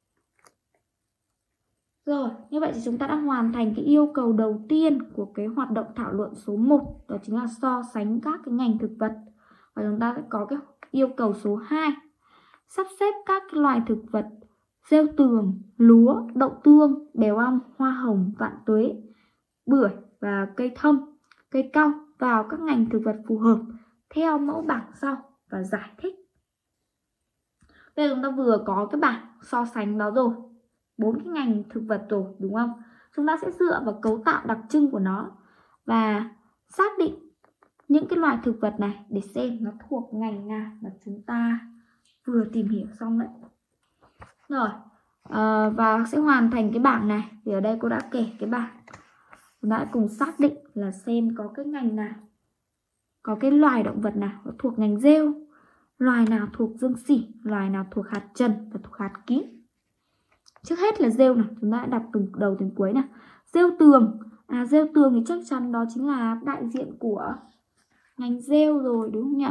Rồi, như vậy thì chúng ta đã hoàn thành cái yêu cầu đầu tiên của cái hoạt động thảo luận số 1. Đó chính là so sánh các cái ngành thực vật. Và chúng ta sẽ có cái yêu cầu số 2. Sắp xếp các loài thực vật rêu tường, lúa, đậu tương, bèo ong, hoa hồng, vạn tuế, bưởi và cây thông, cây cau vào các ngành thực vật phù hợp theo mẫu bảng sau và giải thích. Bây giờ chúng ta vừa có cái bảng so sánh đó rồi, 4 cái ngành thực vật rồi, đúng không? Chúng ta sẽ dựa vào cấu tạo đặc trưng của nó và xác định những cái loài thực vật này để xem nó thuộc ngành nào mà chúng ta vừa tìm hiểu xong đấy. Rồi, và sẽ hoàn thành cái bảng này. Thì ở đây cô đã kể cái bảng. Chúng ta hãy cùng xác định là xem có cái ngành nào, có cái loài động vật nào thuộc ngành rêu, loài nào thuộc dương sỉ, loài nào thuộc hạt trần và thuộc hạt kín. Trước hết là rêu nào, chúng ta hãy đọc từ đầu đến cuối nào. Rêu tường, rêu tường thì chắc chắn đó chính là đại diện của ngành rêu rồi, đúng không nhỉ?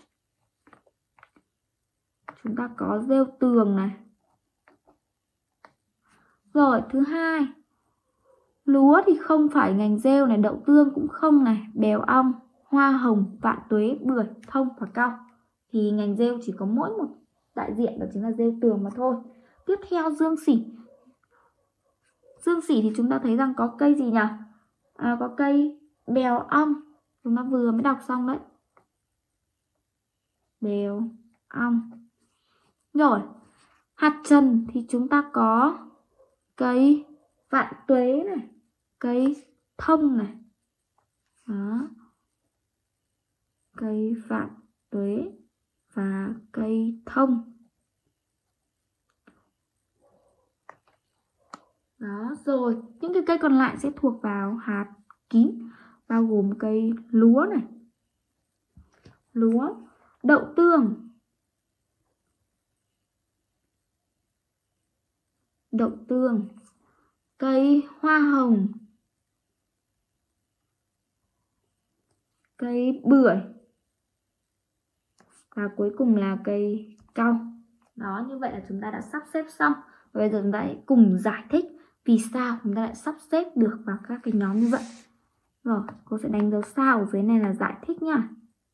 Chúng ta có rêu tường này. Rồi, thứ hai, lúa thì không phải ngành rêu này, đậu tương cũng không này, bèo ong, hoa hồng, vạn tuế, bưởi, thông và cau. Thì ngành rêu chỉ có mỗi một đại diện, đó chính là rêu tường mà thôi. Tiếp theo dương sỉ. Dương sỉ thì chúng ta thấy rằng có cây gì nhỉ? Có cây bèo ong. Chúng ta vừa mới đọc xong đấy. Bèo ong. Rồi, hạt trần thì chúng ta có cây vạn tuế này, cây thông này. Đó. Cây vạn tuế và cây thông. Đó, rồi, những cái cây còn lại sẽ thuộc vào hạt kín, bao gồm cây lúa này. Lúa, đậu tương. Đậu tương, cây hoa hồng, cây bưởi và cuối cùng là cây cau. Đó, như vậy là chúng ta đã sắp xếp xong. Và bây giờ chúng ta hãy cùng giải thích vì sao chúng ta lại sắp xếp được vào các cái nhóm như vậy. Rồi, cô sẽ đánh dấu sao ở dưới này là giải thích nhá.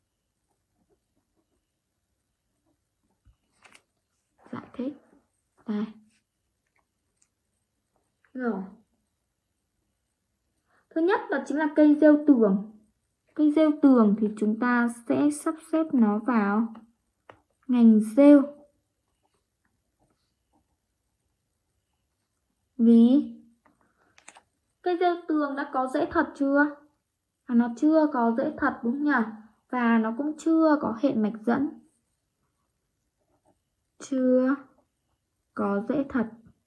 Giải thích. Đây. Rồi. Thứ nhất là chính là cây rêu tường. Cây rêu tường thì chúng ta sẽ sắp xếp nó vào ngành rêu. Vì cây rêu tường đã có rễ thật chưa? Nó chưa có rễ thật đúng nhỉ? Và nó cũng chưa có hệ mạch dẫn. Chưa có rễ thật.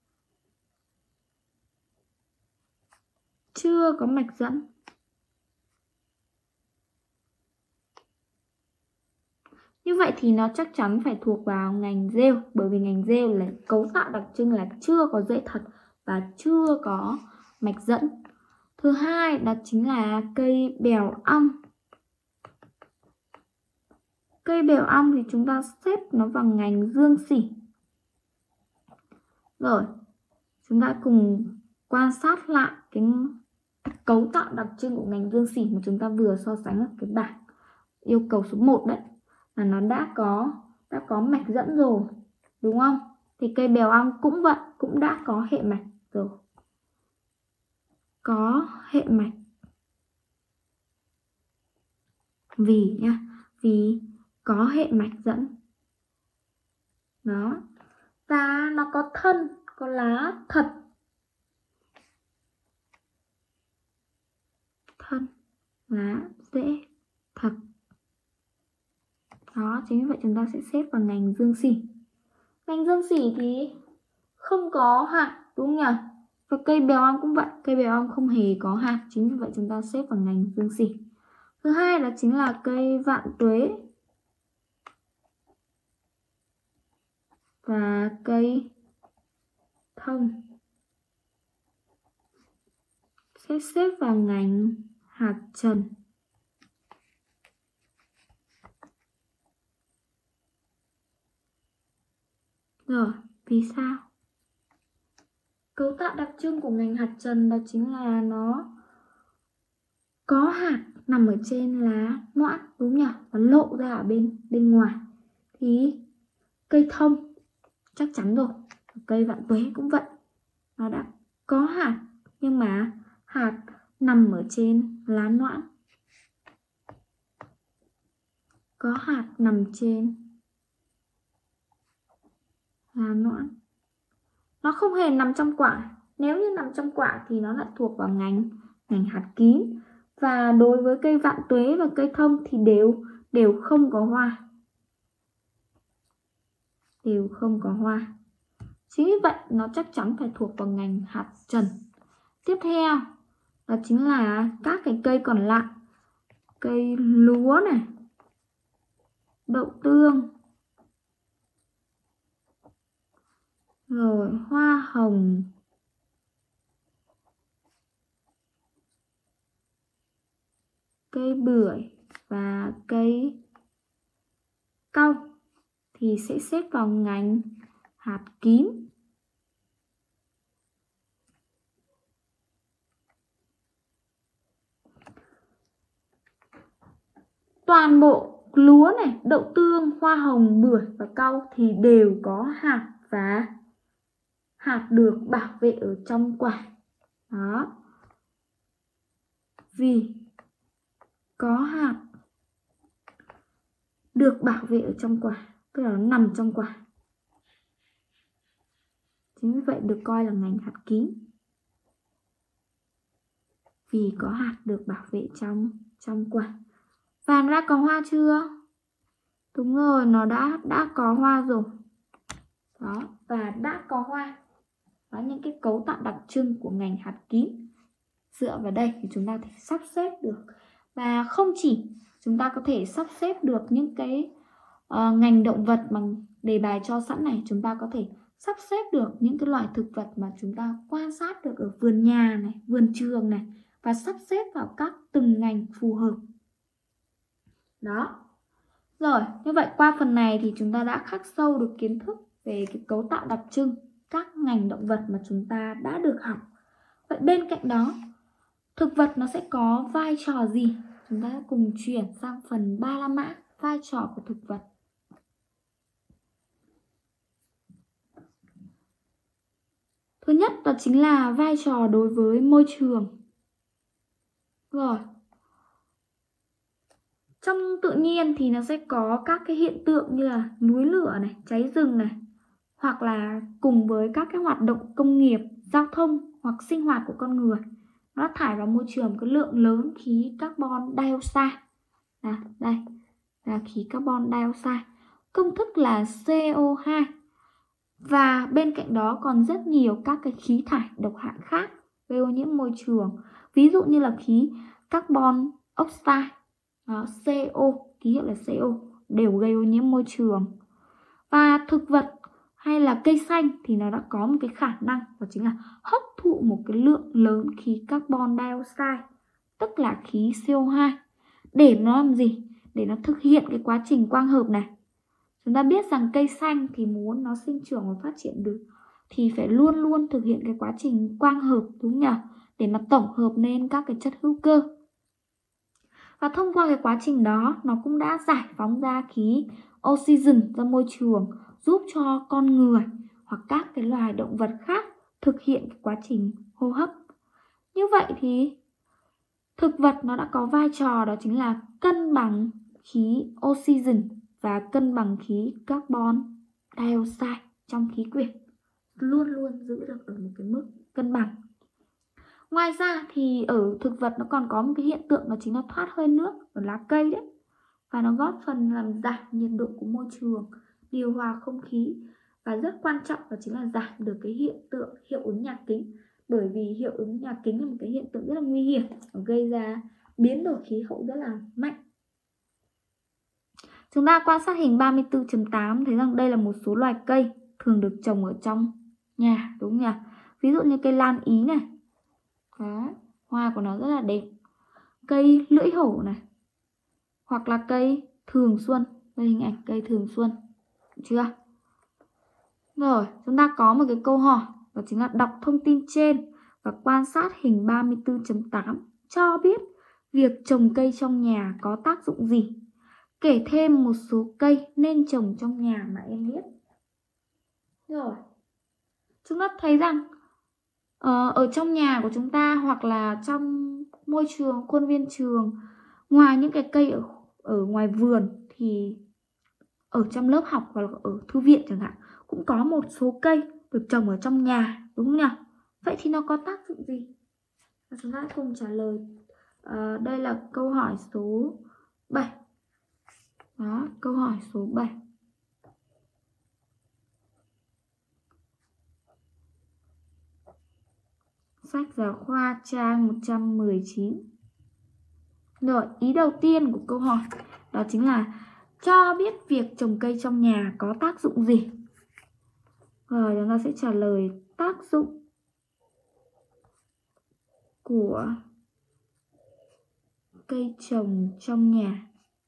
Chưa có mạch dẫn. Như vậy thì nó chắc chắn phải thuộc vào ngành rêu, bởi vì ngành rêu là cấu tạo đặc trưng là chưa có rễ thật và chưa có mạch dẫn. Thứ hai đó chính là cây bèo ong. Cây bèo ong thì chúng ta xếp nó vào ngành dương sỉ. Rồi, chúng ta cùng quan sát lại cái cấu tạo đặc trưng của ngành dương sỉ mà chúng ta vừa so sánh ở cái bảng yêu cầu số 1 đấy, là nó đã có mạch dẫn rồi, đúng không? Thì cây bèo ong cũng vậy, cũng đã có hệ mạch rồi. Có hệ mạch. Vì có hệ mạch dẫn. Đó. Và nó có thân, có lá thật. Thân, lá, rễ, thật. Đó, chính vì vậy chúng ta sẽ xếp vào ngành dương sỉ. Ngành dương sỉ thì không có hạt, đúng không nhỉ? Và cây bèo ong cũng vậy, cây bèo ong không hề có hạt, chính vì vậy chúng ta xếp vào ngành dương sỉ. Thứ hai đó chính là cây vạn tuế và cây thông, sẽ xếp vào ngành hạt trần. Rồi, vì sao? Cấu tạo đặc trưng của ngành hạt trần đó chính là nó có hạt nằm ở trên lá noãn, đúng nhỉ? Và lộ ra ở bên ngoài. Thì cây thông chắc chắn rồi. Cây vạn tuế cũng vậy. Nó đã có hạt nhưng mà hạt nằm ở trên lá noãn. Có hạt nằm trên lá noãn. Nó không hề nằm trong quả. Nếu như nằm trong quả thì nó lại thuộc vào ngành hạt kín. Và đối với cây vạn tuế và cây thông thì đều không có hoa. Đều không có hoa. Chính vì vậy nó chắc chắn phải thuộc vào ngành hạt trần. Tiếp theo đó chính là các cái cây còn lại. Cây lúa này, đậu tương, rồi hoa hồng, cây bưởi và cây cau thì sẽ xếp vào ngành hạt kín. Toàn bộ lúa này, đậu tương, hoa hồng, bưởi và cau thì đều có hạt và hạt được bảo vệ ở trong quả. Đó. Vì có hạt được bảo vệ ở trong quả, tức là nó nằm trong quả. Chính vì vậy được coi là ngành hạt kín. Vì có hạt được bảo vệ trong quả. Và nó đã có hoa chưa? Đúng rồi, nó đã có hoa rồi. Đó, và đã có hoa. Đó, những cái cấu tạo đặc trưng của ngành hạt kín. Dựa vào đây thì chúng ta có thể sắp xếp được. Và không chỉ chúng ta có thể sắp xếp được những cái ngành động vật mà đề bài cho sẵn này, chúng ta có thể sắp xếp được những cái loài thực vật mà chúng ta quan sát được ở vườn nhà này, vườn trường này, và sắp xếp vào các từng ngành phù hợp. Đó. Rồi, như vậy qua phần này thì chúng ta đã khắc sâu được kiến thức về cái cấu tạo đặc trưng các ngành động vật mà chúng ta đã được học. Vậy bên cạnh đó, thực vật nó sẽ có vai trò gì? Chúng ta cùng chuyển sang phần Ba La Mã, vai trò của thực vật. Thứ nhất đó chính là vai trò đối với môi trường. Rồi. Trong tự nhiên thì nó sẽ có các cái hiện tượng như là núi lửa này, cháy rừng này, hoặc là cùng với các cái hoạt động công nghiệp, giao thông hoặc sinh hoạt của con người, nó thải vào môi trường cái lượng lớn khí carbon dioxide. Đây là khí carbon dioxide, công thức là CO2. Và bên cạnh đó còn rất nhiều các cái khí thải độc hại khác gây ô nhiễm môi trường. Ví dụ như là khí carbon oxide, CO, ký hiệu là CO, đều gây ô nhiễm môi trường. Và thực vật hay là cây xanh thì nó đã có một cái khả năng, đó chính là hấp thụ một cái lượng lớn khí carbon dioxide, tức là khí CO2, để nó làm gì? Để nó thực hiện cái quá trình quang hợp này. Chúng ta biết rằng cây xanh thì muốn nó sinh trưởng và phát triển được thì phải luôn luôn thực hiện cái quá trình quang hợp, đúng nhỉ? Để mà tổng hợp nên các cái chất hữu cơ. Và thông qua cái quá trình đó, nó cũng đã giải phóng ra khí oxygen ra môi trường, giúp cho con người hoặc các cái loài động vật khác thực hiện cái quá trình hô hấp. Như vậy thì thực vật nó đã có vai trò, đó chính là cân bằng khí oxygen và cân bằng khí carbon dioxide trong khí quyển, luôn luôn giữ được ở một cái mức cân bằng. Ngoài ra thì ở thực vật nó còn có một cái hiện tượng, đó chính là thoát hơi nước ở lá cây đấy. Và nó góp phần làm giảm nhiệt độ của môi trường, điều hòa không khí. Và rất quan trọng đó chính là giảm được cái hiện tượng hiệu ứng nhà kính. Bởi vì hiệu ứng nhà kính là một cái hiện tượng rất là nguy hiểm, gây ra biến đổi khí hậu rất là mạnh. Chúng ta quan sát hình 34.8 thấy rằng đây là một số loài cây thường được trồng ở trong nhà, đúng không nhỉ? Ví dụ như cây lan Ý này. Đó, hoa của nó rất là đẹp. Cây lưỡi hổ này, hoặc là cây thường xuân. Đây hình ảnh cây thường xuân, được chưa? Rồi, chúng ta có một cái câu hỏi, đó chính là đọc thông tin trên và quan sát hình 34.8 cho biết việc trồng cây trong nhà có tác dụng gì. kể thêm một số cây nên trồng trong nhà mà em biết. Rồi, chúng ta thấy rằng ở trong nhà của chúng ta hoặc là trong môi trường, khuôn viên trường, ngoài những cái cây ở ngoài vườn thì ở trong lớp học hoặc là ở thư viện chẳng hạn, cũng có một số cây được trồng ở trong nhà, đúng không nào? Vậy thì nó có tác dụng gì? Và chúng ta cùng trả lời. Đây là câu hỏi số 7. Đó, câu hỏi số 7. Sách giáo khoa trang 119. Rồi, ý đầu tiên của câu hỏi đó chính là cho biết việc trồng cây trong nhà có tác dụng gì. Rồi, chúng ta sẽ trả lời tác dụng của cây trồng trong nhà.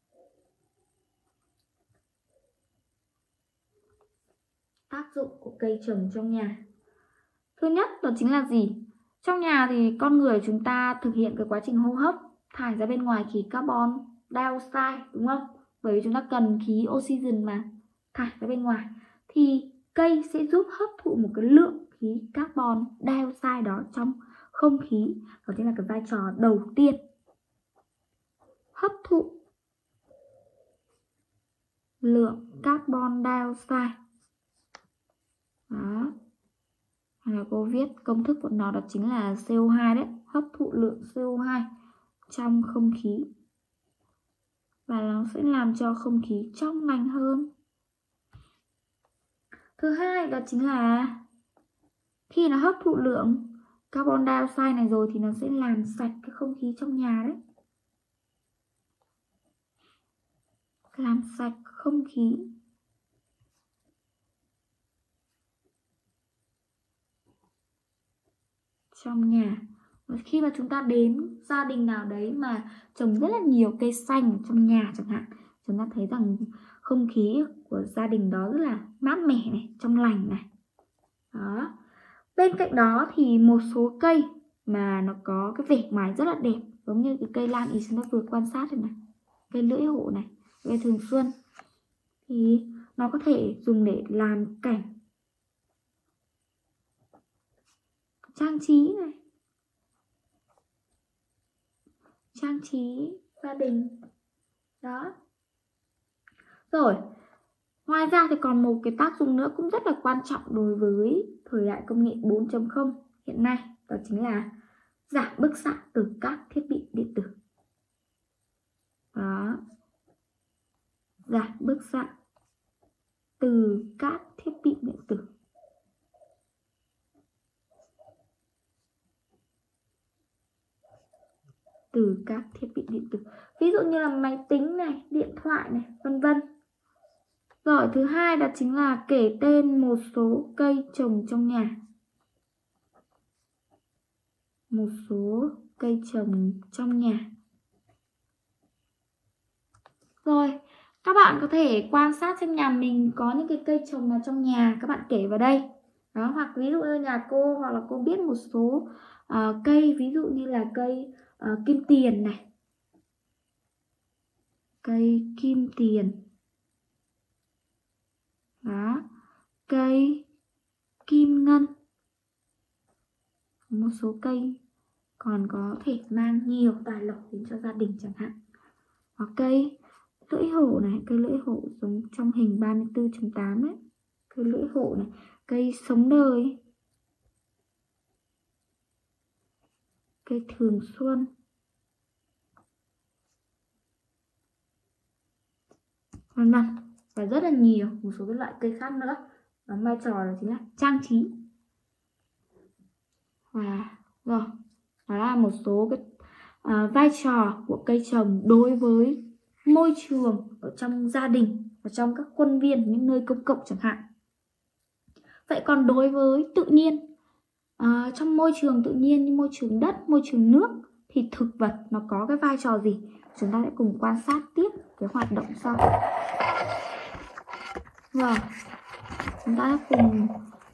Tác dụng của cây trồng trong nhà. Thứ nhất đó chính là gì? Trong nhà thì con người chúng ta thực hiện cái quá trình hô hấp, thải ra bên ngoài khí carbon dioxide, đúng không? Bởi vì chúng ta cần khí oxygen mà thải ra bên ngoài, thì cây sẽ giúp hấp thụ một cái lượng khí carbon dioxide đó trong không khí. Đó chính là cái vai trò đầu tiên. Hấp thụ lượng carbon dioxide. Đó. Hay là cô viết công thức của nó, đó chính là CO2 đấy. Hấp thụ lượng CO2 trong không khí. Và nó sẽ làm cho không khí trong lành hơn. Thứ hai đó chính là khi nó hấp thụ lượng carbon dioxide này rồi thì nó sẽ làm sạch cái không khí trong nhà đấy. Làm sạch không khí. Trong nhà. Và khi mà chúng ta đến gia đình nào đấy mà trồng rất là nhiều cây xanh trong nhà chẳng hạn, chúng ta thấy rằng không khí của gia đình đó rất là mát mẻ này, trong lành này. Đó. Bên cạnh đó thì một số cây mà nó có cái vẻ ngoài rất là đẹp, giống như cái cây lan ý chúng ta vừa quan sát rồi này, cây lưỡi hổ này, cây thường xuân, thì nó có thể dùng để làm cảnh trang trí này, trang trí gia đình. Đó. Rồi, ngoài ra thì còn một cái tác dụng nữa cũng rất là quan trọng đối với thời đại công nghệ 4.0 hiện nay, đó chính là giảm bức xạ từ các thiết bị điện tử. Đó. Giảm bức xạ từ các thiết bị điện tử. Từ các thiết bị điện tử. Ví dụ như là máy tính này, điện thoại này, vân vân. Rồi, thứ hai đó chính là kể tên một số cây trồng trong nhà. Một số cây trồng trong nhà. Rồi, các bạn có thể quan sát xem nhà mình có những cái cây trồng nào trong nhà, các bạn kể vào đây. Đó, hoặc ví dụ như nhà cô, hoặc là cô biết một số cây, ví dụ như là cây kim tiền này. Cây kim tiền. Đó. Cây kim ngân. Một số cây còn có thể mang nhiều tài lộc đến cho gia đình chẳng hạn. Hoặc cây lưỡi hổ này, cây lưỡi hổ giống trong hình 34.8 ấy. Cây lưỡi hổ này, cây sống đời. Cây thường xuân. Vân vân. Và rất là nhiều một số cái loại cây khác nữa. Và vai trò đó chính là trang trí. Và rồi, đó là một số cái vai trò của cây trồng đối với môi trường ở trong gia đình, ở trong các khuôn viên, những nơi công cộng chẳng hạn. Vậy còn đối với tự nhiên, trong môi trường tự nhiên như môi trường đất, môi trường nước, thì thực vật nó có cái vai trò gì? Chúng ta sẽ cùng quan sát tiếp cái hoạt động sau. Rồi, chúng ta cùng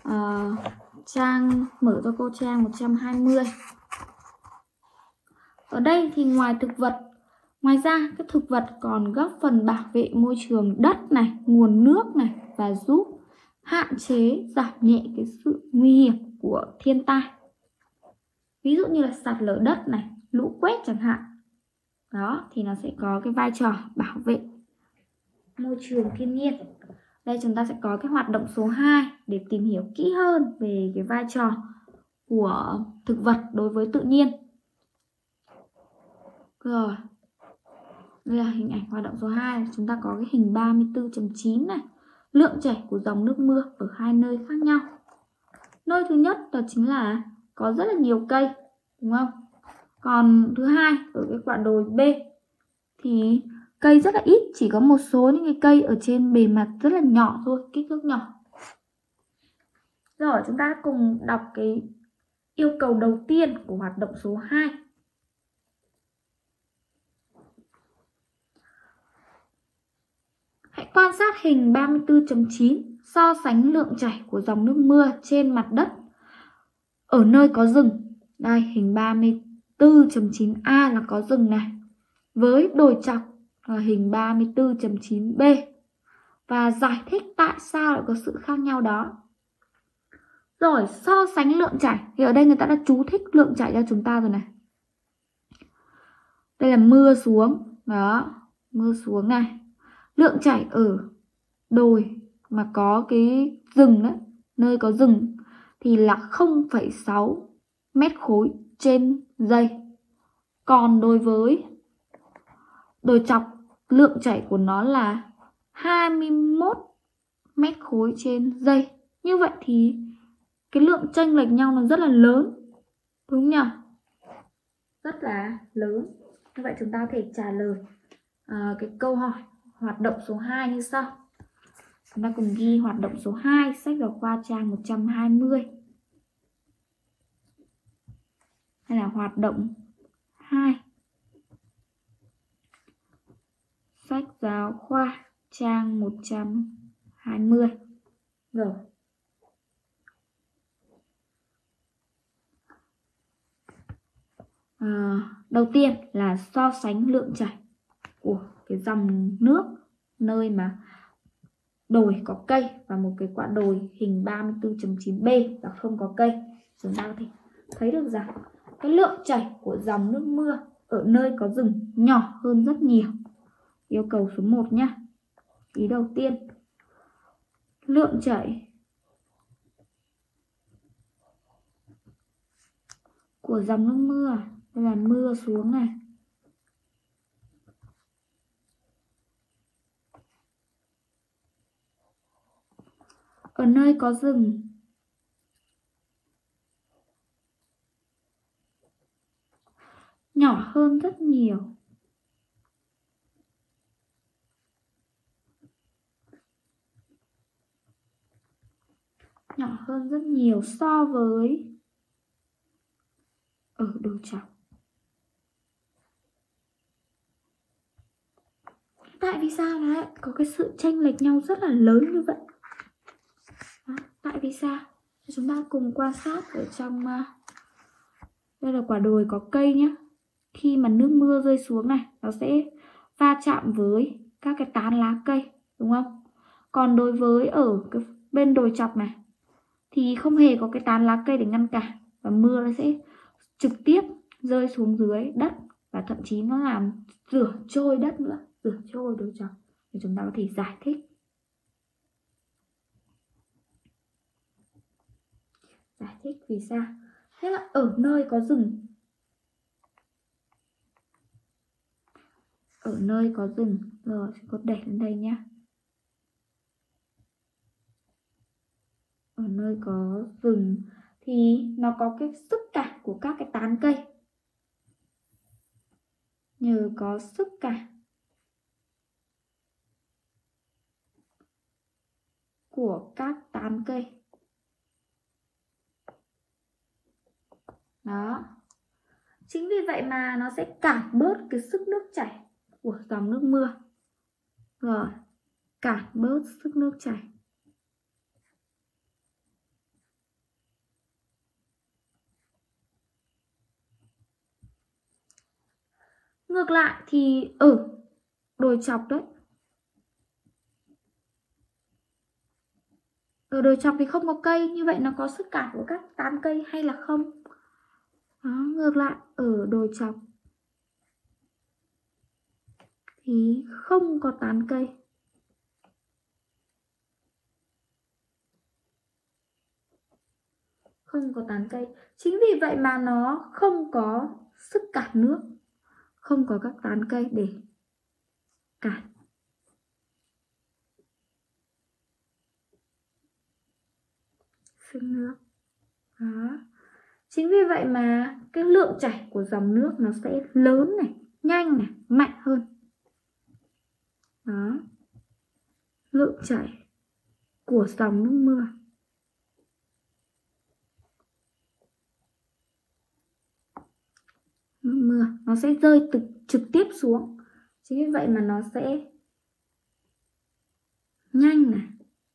mở cho cô trang 120. Ở đây thì ngoài thực vật Ngoài ra, các thực vật còn góp phần bảo vệ môi trường đất này, nguồn nước này và giúp hạn chế, giảm nhẹ cái sự nguy hiểm của thiên tai. Ví dụ như là sạt lở đất này, lũ quét chẳng hạn. Đó, thì nó sẽ có cái vai trò bảo vệ môi trường thiên nhiên. Đây chúng ta sẽ có cái hoạt động số 2 để tìm hiểu kỹ hơn về cái vai trò của thực vật đối với tự nhiên. Rồi, đây là hình ảnh hoạt động số 2. Chúng ta có cái hình 34.9 này. Lượng chảy của dòng nước mưa ở hai nơi khác nhau. Nơi thứ nhất đó chính là có rất là nhiều cây, đúng không? Còn thứ hai, ở cái quả đồi B thì cây rất là ít, chỉ có một số những cái cây ở trên bề mặt rất là nhỏ thôi, kích thước nhỏ. Rồi, chúng ta cùng đọc cái yêu cầu đầu tiên của hoạt động số 2. Hãy quan sát hình 34.9, so sánh lượng chảy của dòng nước mưa trên mặt đất ở nơi có rừng. Đây, hình 34.9A là có rừng này. Với đồi trọc là hình 34.9B. Và giải thích tại sao lại có sự khác nhau đó. Rồi, so sánh lượng chảy. Thì ở đây người ta đã chú thích lượng chảy cho chúng ta rồi này. Đây là mưa xuống. Đó, mưa xuống này. Lượng chảy ở đồi mà có cái rừng đấy, nơi có rừng thì là 0,6 mét khối trên giây. Còn đối với đồi trọc, lượng chảy của nó là 21 mét khối trên giây. Như vậy thì cái lượng chênh lệch nhau nó rất là lớn, đúng nhỉ? Rất là lớn. Như vậy chúng ta có thể trả lời cái câu hỏi hoạt động số 2 như sau. Chúng ta cùng ghi hoạt động số 2, sách giáo khoa trang 120. Hay là hoạt động 2, sách giáo khoa trang 120. Rồi. Đầu tiên là so sánh lượng chảy của cái dòng nước nơi mà đồi có cây và một cái quả đồi hình 34.9B và không có cây. Chúng ta có thể thấy được rằng cái lượng chảy của dòng nước mưa ở nơi có rừng nhỏ hơn rất nhiều. Yêu cầu số 1 nhé. Ý đầu tiên, lượng chảy của dòng nước mưa, đây là mưa xuống này, ở nơi có rừng nhỏ hơn rất nhiều. Nhỏ hơn rất nhiều so với ở đồi trọc. Tại vì sao nó lại có cái sự chênh lệch nhau rất là lớn như vậy? Đó, tại vì sao? Chúng ta cùng quan sát ở trong đây là quả đồi có cây nhé. Khi mà nước mưa rơi xuống này, nó sẽ va chạm với các cái tán lá cây, đúng không? Còn đối với ở cái bên đồi trọc này thì không hề có cái tán lá cây để ngăn cản, và mưa nó sẽ trực tiếp rơi xuống dưới đất và thậm chí nó làm rửa trôi đất nữa, rửa trôi đồi trọc. Thì chúng ta có thể giải thích. Giải thích vì sao? Thế là ở nơi có rừng, ở nơi có rừng, rồi sẽ có để lên đây nhé. Ở nơi có rừng thì nó có cái sức cản của các cái tán cây. Nhờ có sức cản của các tán cây. Đó. Chính vì vậy mà nó sẽ cản bớt cái sức nước chảy của dòng nước mưa. Rồi, cản bớt sức nước chảy. Ngược lại thì ở đồi chọc đấy, ở đồi chọc thì không có cây, như vậy nó có sức cản của các tán cây hay là không? Đó, ngược lại ở đồi chọc thì không có tán cây. Không có tán cây. Chính vì vậy mà nó không có sức cản nước, không có các tán cây để cản. Sinh nước. Đó. Chính vì vậy mà cái lượng chảy của dòng nước nó sẽ lớn này, nhanh này, mạnh hơn. Đó. Lượng chảy của dòng nước mưa. Nước mưa nó sẽ rơi trực tiếp xuống. Chính vì vậy mà nó sẽ nhanh này,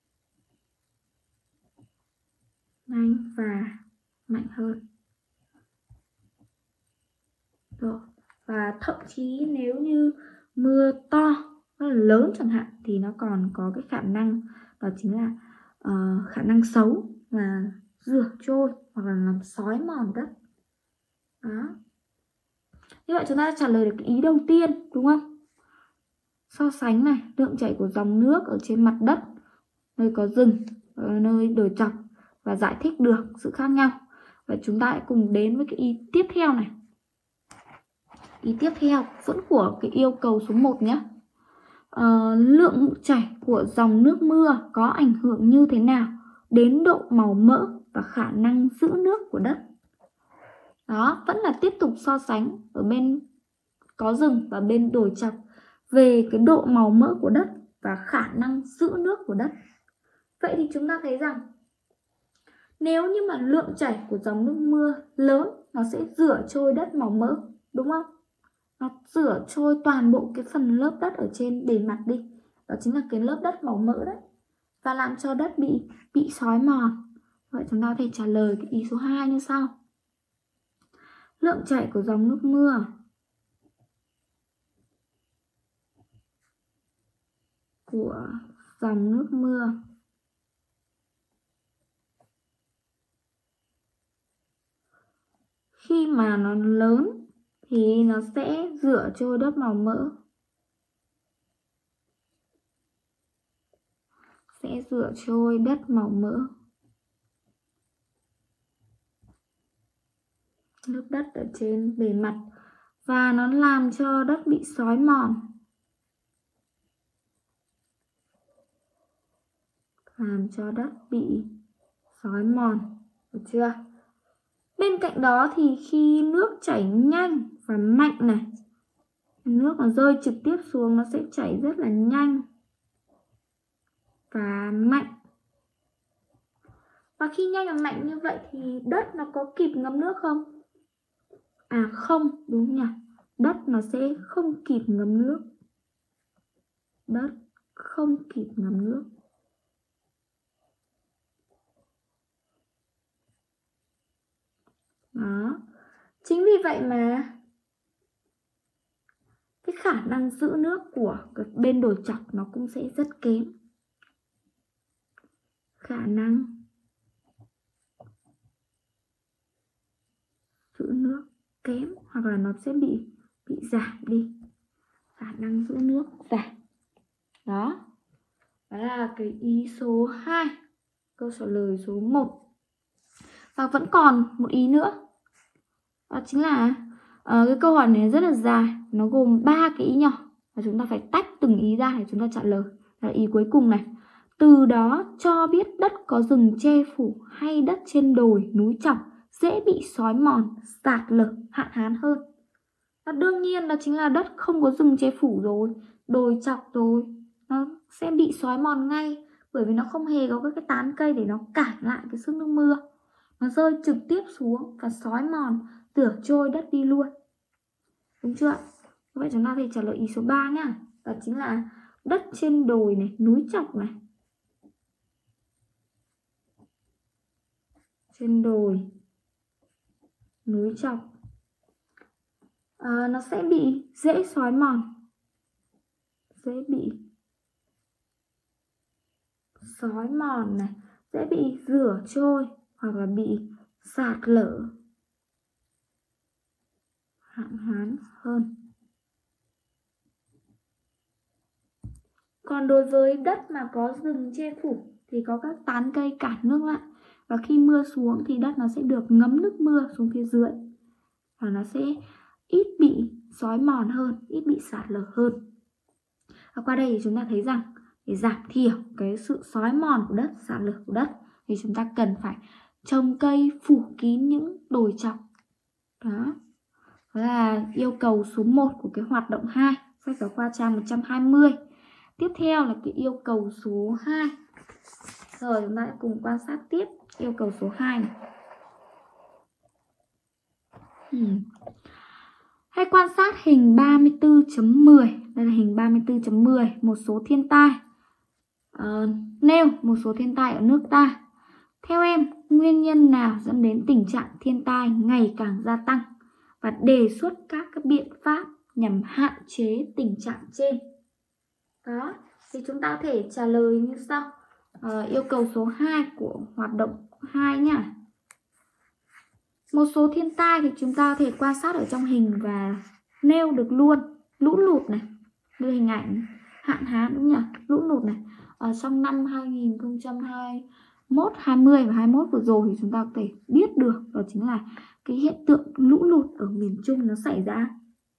nhanh và mạnh hơn. Rồi. Và thậm chí nếu như mưa to, rất là lớn chẳng hạn, thì nó còn có cái khả năng, đó chính là khả năng xấu là rửa trôi hoặc là làm xói mòn đất. Đó. Như vậy chúng ta đã trả lời được cái ý đầu tiên, đúng không? So sánh này, lượng chảy của dòng nước ở trên mặt đất, nơi có rừng, ở nơi đồi chọc, và giải thích được sự khác nhau. Và chúng ta hãy cùng đến với cái ý tiếp theo này. Ý tiếp theo vẫn của cái yêu cầu số 1 nhé. Lượng chảy của dòng nước mưa có ảnh hưởng như thế nào đến độ màu mỡ và khả năng giữ nước của đất? Đó, vẫn là tiếp tục so sánh ở bên có rừng và bên đồi chọc về cái độ màu mỡ của đất và khả năng giữ nước của đất. Vậy thì chúng ta thấy rằng nếu như mà lượng chảy của dòng nước mưa lớn, nó sẽ rửa trôi đất màu mỡ, đúng không? Nó rửa trôi toàn bộ cái phần lớp đất ở trên bề mặt đi. Đó chính là cái lớp đất màu mỡ đấy. Và làm cho đất bị xói mòn. Vậy chúng ta có thể trả lời cái ý số 2 như sau. Lượng chảy của dòng nước mưa khi mà nó lớn thì nó sẽ rửa trôi đất màu mỡ. Sẽ rửa trôi đất màu mỡ. Lớp đất ở trên bề mặt. Và nó làm cho đất bị xói mòn. Làm cho đất bị xói mòn. Được chưa? Bên cạnh đó thì khi nước chảy nhanh và mạnh này, nước nó rơi trực tiếp xuống, nó sẽ chảy rất là nhanh và mạnh. Và khi nhanh và mạnh như vậy thì đất nó có kịp ngấm nước không? À không, đúng nhỉ. Đất nó sẽ không kịp ngấm nước. Đất không kịp ngấm nước. Đó. Chính vì vậy mà cái khả năng giữ nước của bên đồi chọc nó cũng sẽ rất kém. Khả năng giữ nước kém, hoặc là nó sẽ bị giảm đi. Khả năng giữ nước giảm. Đó. Đó là cái ý số 2. Câu trả lời số 1. Và vẫn còn một ý nữa. Đó chính là cái câu hỏi này rất là dài. Nó gồm 3 cái ý nhỏ. Và chúng ta phải tách từng ý ra để chúng ta trả lời. Đó là ý cuối cùng này. Từ đó cho biết đất có rừng che phủ hay đất trên đồi, núi chọc dễ bị xói mòn, sạt lở, hạn hán hơn. Và đương nhiên đó chính là đất không có rừng che phủ rồi, đồi chọc rồi, nó sẽ bị xói mòn ngay. Bởi vì nó không hề có cái tán cây để nó cản lại cái sức nước mưa. Nó rơi trực tiếp xuống và xói mòn, rửa trôi đất đi luôn. Đúng chưa? Vậy chúng ta thì trả lời ý số 3 nhá. Đó chính là đất trên đồi này, núi chọc này. Trên đồi, núi chọc nó sẽ bị dễ xói mòn, dễ bị xói mòn này, dễ bị rửa trôi hoặc là bị sạt lở, hạn hán hơn. Còn đối với đất mà có rừng che phủ thì có các tán cây cản nước lại, và khi mưa xuống thì đất nó sẽ được ngấm nước mưa xuống phía dưới và nó sẽ ít bị xói mòn hơn, ít bị sạt lở hơn. Và qua đây thì chúng ta thấy rằng để giảm thiểu cái sự xói mòn của đất, sạt lở của đất thì chúng ta cần phải trồng cây phủ kín những đồi chọc. Đó là yêu cầu số 1 của cái hoạt động 2, sách giáo khoa trang 120. Tiếp theo là cái yêu cầu số 2. Rồi chúng ta cùng quan sát tiếp yêu cầu số 2 này. Hãy quan sát hình 34.10. Đây là hình 34.10, một số thiên tai. Nêu một số thiên tai ở nước ta. Theo em, nguyên nhân nào dẫn đến tình trạng thiên tai ngày càng gia tăng và đề xuất các biện pháp nhằm hạn chế tình trạng trên? Đó, thì chúng ta có thể trả lời như sau. Yêu cầu số 2 của hoạt động 2 nhá. Một số thiên tai thì chúng ta có thể quan sát ở trong hình và nêu được luôn. Lũ lụt này, đưa hình ảnh hạn hán đúng nhỉ? Lũ lụt này, ở trong năm 2021, 20 và 21 vừa rồi thì chúng ta có thể biết được đó chính là cái hiện tượng lũ lụt ở miền Trung nó xảy ra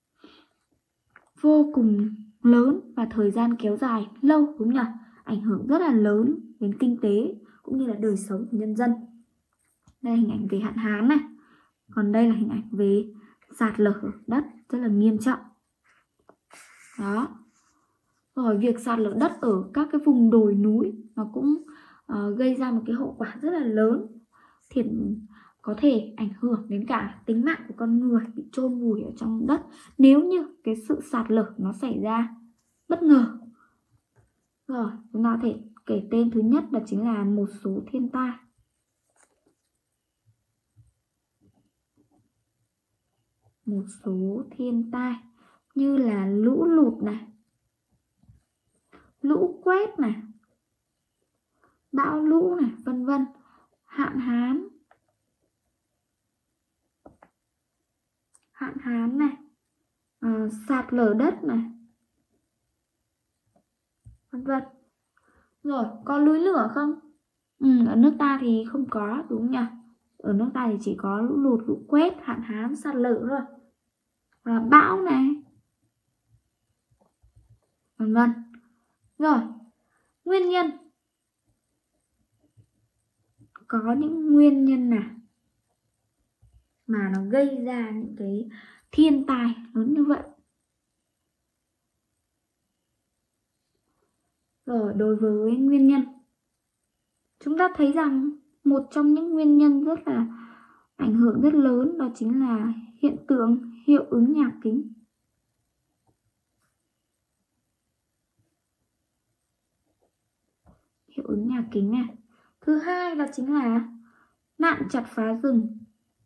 vô cùng lớn và thời gian kéo dài lâu đúng nhỉ? Ảnh hưởng rất là lớn đến kinh tế cũng như là đời sống của nhân dân. Đây là hình ảnh về hạn hán này. Còn đây là hình ảnh về sạt lở đất rất là nghiêm trọng. Đó. Rồi việc sạt lở đất ở các cái vùng đồi núi nó cũng gây ra một cái hậu quả rất là lớn. Có thể ảnh hưởng đến cả tính mạng của con người bị chôn vùi ở trong đất nếu như cái sự sạt lở nó xảy ra bất ngờ. Rồi, chúng ta có thể kể tên thứ nhất là chính là một số thiên tai. Một số thiên tai như là lũ lụt này, lũ quét này, bão lũ này, vân vân, hạn hán này, sạt lở đất này, vân vân. Rồi, có núi lửa không? Ở nước ta thì không có đúng nhỉ? Ở nước ta thì chỉ có lũ lụt, lũ quét, hạn hán, sạt lở thôi. Và bão này, vân vân. Rồi, nguyên nhân. Có những nguyên nhân nào mà nó gây ra những cái thiên tai lớn như vậy? Rồi, đối với nguyên nhân, chúng ta thấy rằng một trong những nguyên nhân rất là ảnh hưởng rất lớn đó chính là hiện tượng hiệu ứng nhà kính. Hiệu ứng nhà kính này. Thứ hai đó chính là nạn chặt phá rừng.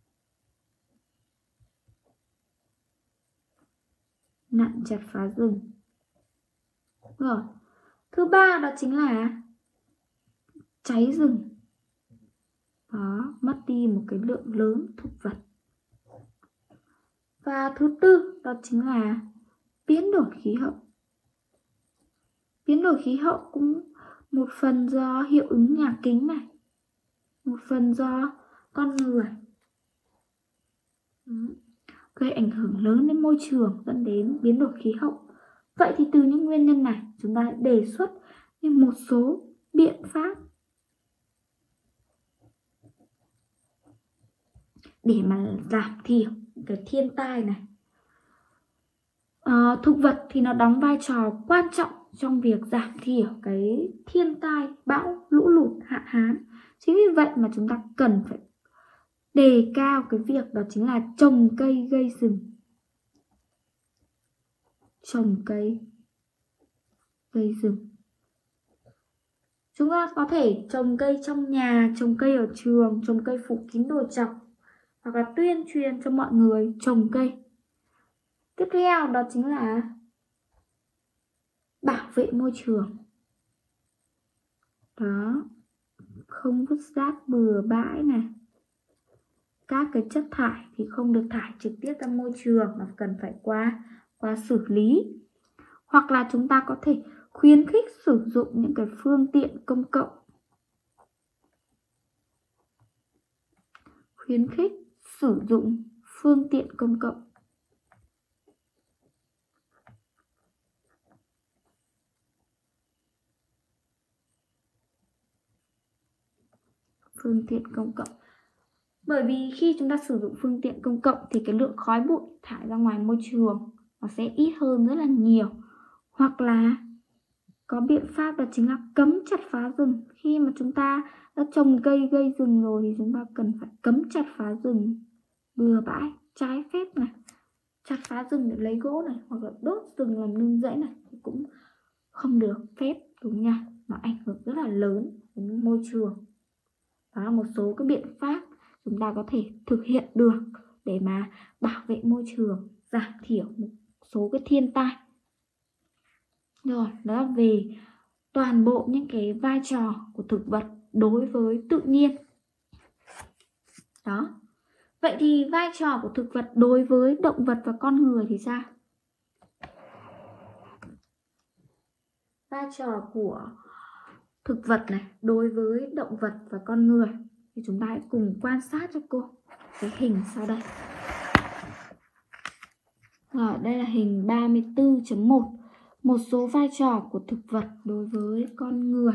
Nạn chặt phá rừng. Rồi. Thứ ba đó chính là cháy rừng. Đó, mất đi một cái lượng lớn thực vật. Và thứ tư đó chính là biến đổi khí hậu. Biến đổi khí hậu cũng một phần do hiệu ứng nhà kính này, một phần do con người, gây ảnh hưởng lớn đến môi trường dẫn đến biến đổi khí hậu. Vậy thì từ những nguyên nhân này chúng ta đề xuất một số biện pháp để mà giảm thiểu cái thiên tai này. Thực vật thì nó đóng vai trò quan trọng trong việc giảm thiểu cái thiên tai, bão, lũ lụt, hạn hán. Chính vì vậy mà chúng ta cần phải đề cao cái việc đó chính là trồng cây gây rừng. Trồng cây gây rừng. Chúng ta có thể trồng cây trong nhà, trồng cây ở trường, trồng cây phủ kín đồi chọc, hoặc là tuyên truyền cho mọi người trồng cây. Tiếp theo đó chính là bảo vệ môi trường. Đó, không vứt rác bừa bãi này. Các cái chất thải thì không được thải trực tiếp ra môi trường mà cần phải qua xử lý. Hoặc là chúng ta có thể khuyến khích sử dụng những cái phương tiện công cộng. Khuyến khích sử dụng phương tiện công cộng. Phương tiện công cộng. Bởi vì khi chúng ta sử dụng phương tiện công cộng thì cái lượng khói bụi thải ra ngoài môi trường nó sẽ ít hơn rất là nhiều. Hoặc là có biện pháp đó chính là cấm chặt phá rừng. Khi mà chúng ta đã trồng cây gây rừng rồi thì chúng ta cần phải cấm chặt phá rừng bừa bãi, trái phép này. Chặt phá rừng để lấy gỗ này, hoặc là đốt rừng làm nương rẫy này thì cũng không được phép, đúng nha. Nó ảnh hưởng rất là lớn đến môi trường. Đó là một số cái biện pháp chúng ta có thể thực hiện được để mà bảo vệ môi trường, giảm thiểu một số cái thiên tai. Rồi, đó là về toàn bộ những cái vai trò của thực vật đối với tự nhiên. Đó. Vậy thì vai trò của thực vật đối với động vật và con người thì sao? Vai trò của thực vật này đối với động vật và con người thì chúng ta hãy cùng quan sát cho cô cái hình sau đây. Rồi, đây là hình 34.1. Một số vai trò của thực vật đối với con người.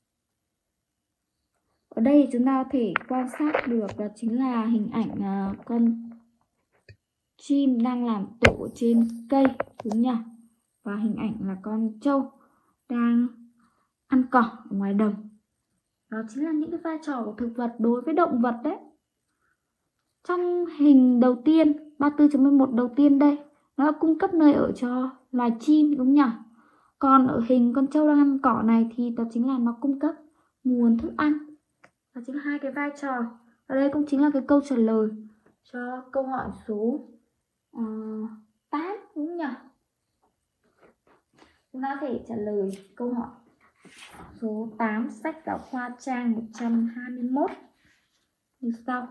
Ở đây chúng ta có thể quan sát được đó chính là hình ảnh con chim đang làm tổ trên cây, đúng nhỉ? Và hình ảnh là con trâu đang ăn cỏ ở ngoài đồng. Đó chính là những cái vai trò của thực vật đối với động vật đấy. Trong hình đầu tiên, 34.11 đầu tiên đây, nó cung cấp nơi ở cho loài chim, đúng nhỉ? Còn ở hình con trâu đang ăn cỏ này thì đó chính là nó cung cấp nguồn thức ăn. Đó chính là hai cái vai trò. Ở đây cũng chính là cái câu trả lời cho câu hỏi số 8, đúng nhỉ? Chúng ta có thể trả lời câu hỏi số 8 sách giáo khoa trang 121 như sau.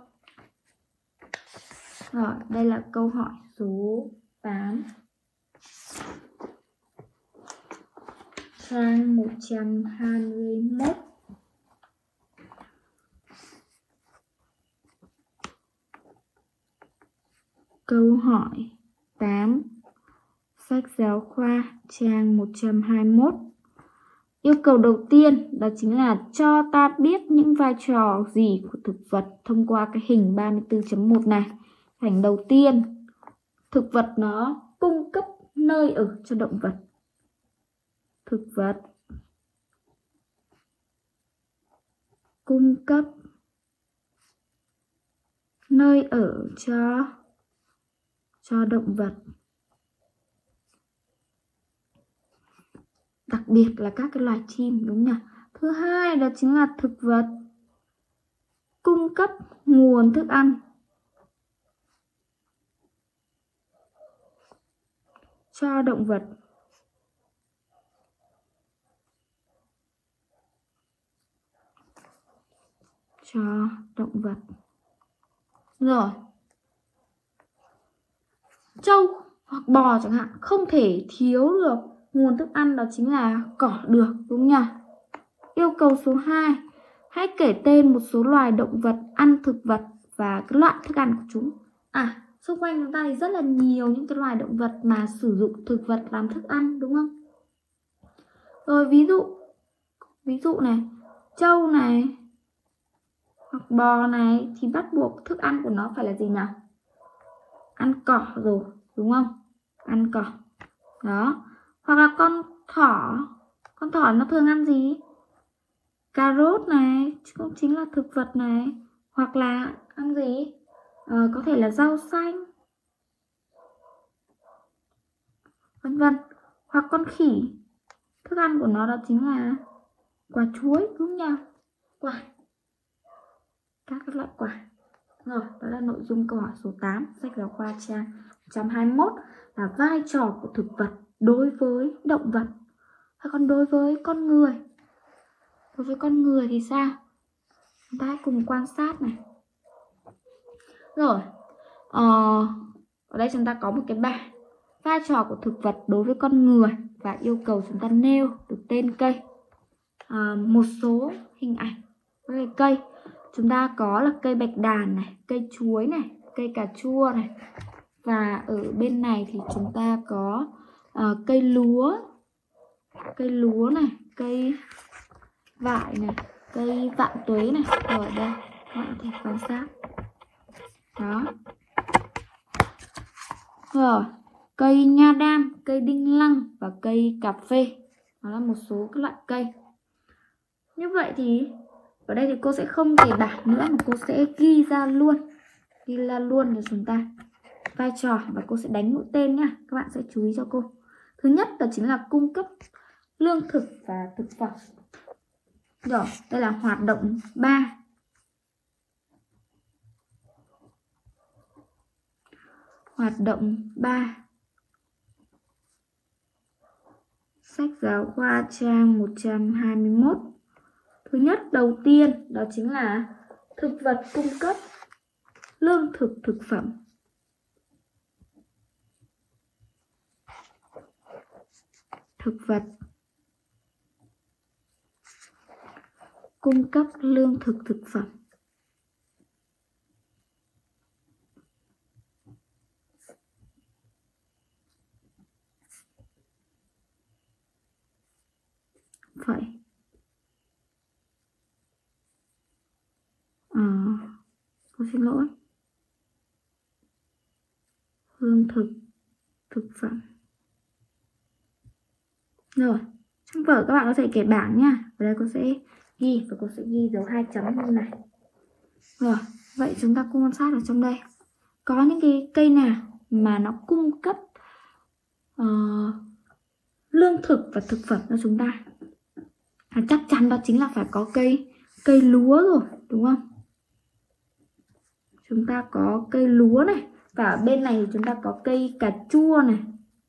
Rồi, đây là câu hỏi số 8. Trang 121. Câu hỏi 8 sách giáo khoa trang 121. Yêu cầu đầu tiên đó chính là cho ta biết những vai trò gì của thực vật thông qua cái hình 34.1 này. Hình đầu tiên, thực vật nó cung cấp nơi ở cho động vật. Thực vật cung cấp nơi ở cho động vật. Đặc biệt là các cái loài chim, đúng nhỉ? Thứ hai đó chính là thực vật cung cấp nguồn thức ăn cho động vật. Cho động vật. Rồi. Trâu hoặc bò chẳng hạn không thể thiếu được nguồn thức ăn, đó chính là cỏ được, đúng nhỉ? Yêu cầu số 2, hãy kể tên một số loài động vật ăn thực vật và cái loại thức ăn của chúng. Xung quanh chúng ta thì rất là nhiều những cái loài động vật mà sử dụng thực vật làm thức ăn, đúng không? Rồi ví dụ này, trâu này hoặc bò này thì bắt buộc thức ăn của nó phải là gì nào? Ăn cỏ rồi, đúng không? Ăn cỏ. Đó. Hoặc là con thỏ nó thường ăn gì? Cà rốt này cũng chính là thực vật này. Hoặc là ăn gì? Có thể là rau xanh, vân vân. Hoặc con khỉ, thức ăn của nó đó chính là quả chuối, đúng nhỉ? Quả, các loại quả. Rồi, đó là nội dung câu hỏi số 8 sách giáo khoa trang 121 là vai trò của thực vật đối với động vật. Còn đối với con người, thì sao? Chúng ta hãy cùng quan sát này. Rồi, ở đây chúng ta có một cái bảng vai trò của thực vật đối với con người và yêu cầu chúng ta nêu được tên cây. Một số hình ảnh với cây chúng ta có là cây bạch đàn này, cây chuối này, cây cà chua này, và ở bên này thì chúng ta có cây lúa này, cây vải này, cây vạn tuế này. Ở đây các bạn có thể quan sát đó. Rồi, cây nha đam, cây đinh lăng và cây cà phê. Đó là một số các loại cây. Như vậy thì ở đây thì cô sẽ không kể bảng nữa mà cô sẽ ghi ra luôn cho chúng ta vai trò, và cô sẽ đánh mũi tên nha. Các bạn sẽ chú ý cho cô. Thứ nhất đó chính là cung cấp lương thực và thực phẩm. Rồi, đây là hoạt động 3. Hoạt động 3. Sách giáo khoa trang 121. Thứ nhất, đầu tiên đó chính là thực vật cung cấp lương thực thực phẩm. Thực vật cung cấp lương thực thực phẩm. Vậy cô xin lỗi, lương thực thực phẩm. Rồi, trong vở các bạn có thể kể bảng nha. Ở đây cô sẽ ghi, và cô sẽ ghi dấu 2 chấm như này. Rồi, vậy chúng ta cùng quan sát ở trong đây có những cái cây nào mà nó cung cấp lương thực và thực phẩm cho chúng ta. Chắc chắn đó chính là phải có cây lúa rồi, đúng không? Chúng ta có cây lúa này, và ở bên này thì chúng ta có cây cà chua này.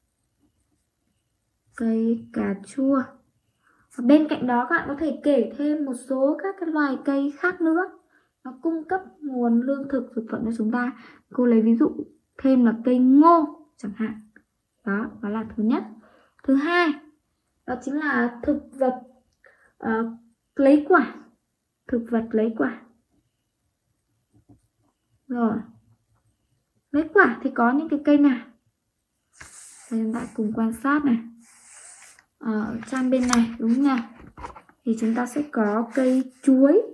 Cây cà chua. Và bên cạnh đó các bạn có thể kể thêm một số các cái loài cây khác nữa nó cung cấp nguồn lương thực thực phẩm cho chúng ta. Cô lấy ví dụ thêm là cây ngô chẳng hạn. Đó là thứ nhất. Thứ hai, đó chính là thực vật lấy quả. Thực vật lấy quả. Rồi, lấy quả thì có những cái cây nào? Đây, chúng ta cùng quan sát này. Ở trang bên này đúng không nhỉ? Thì chúng ta sẽ có cây chuối.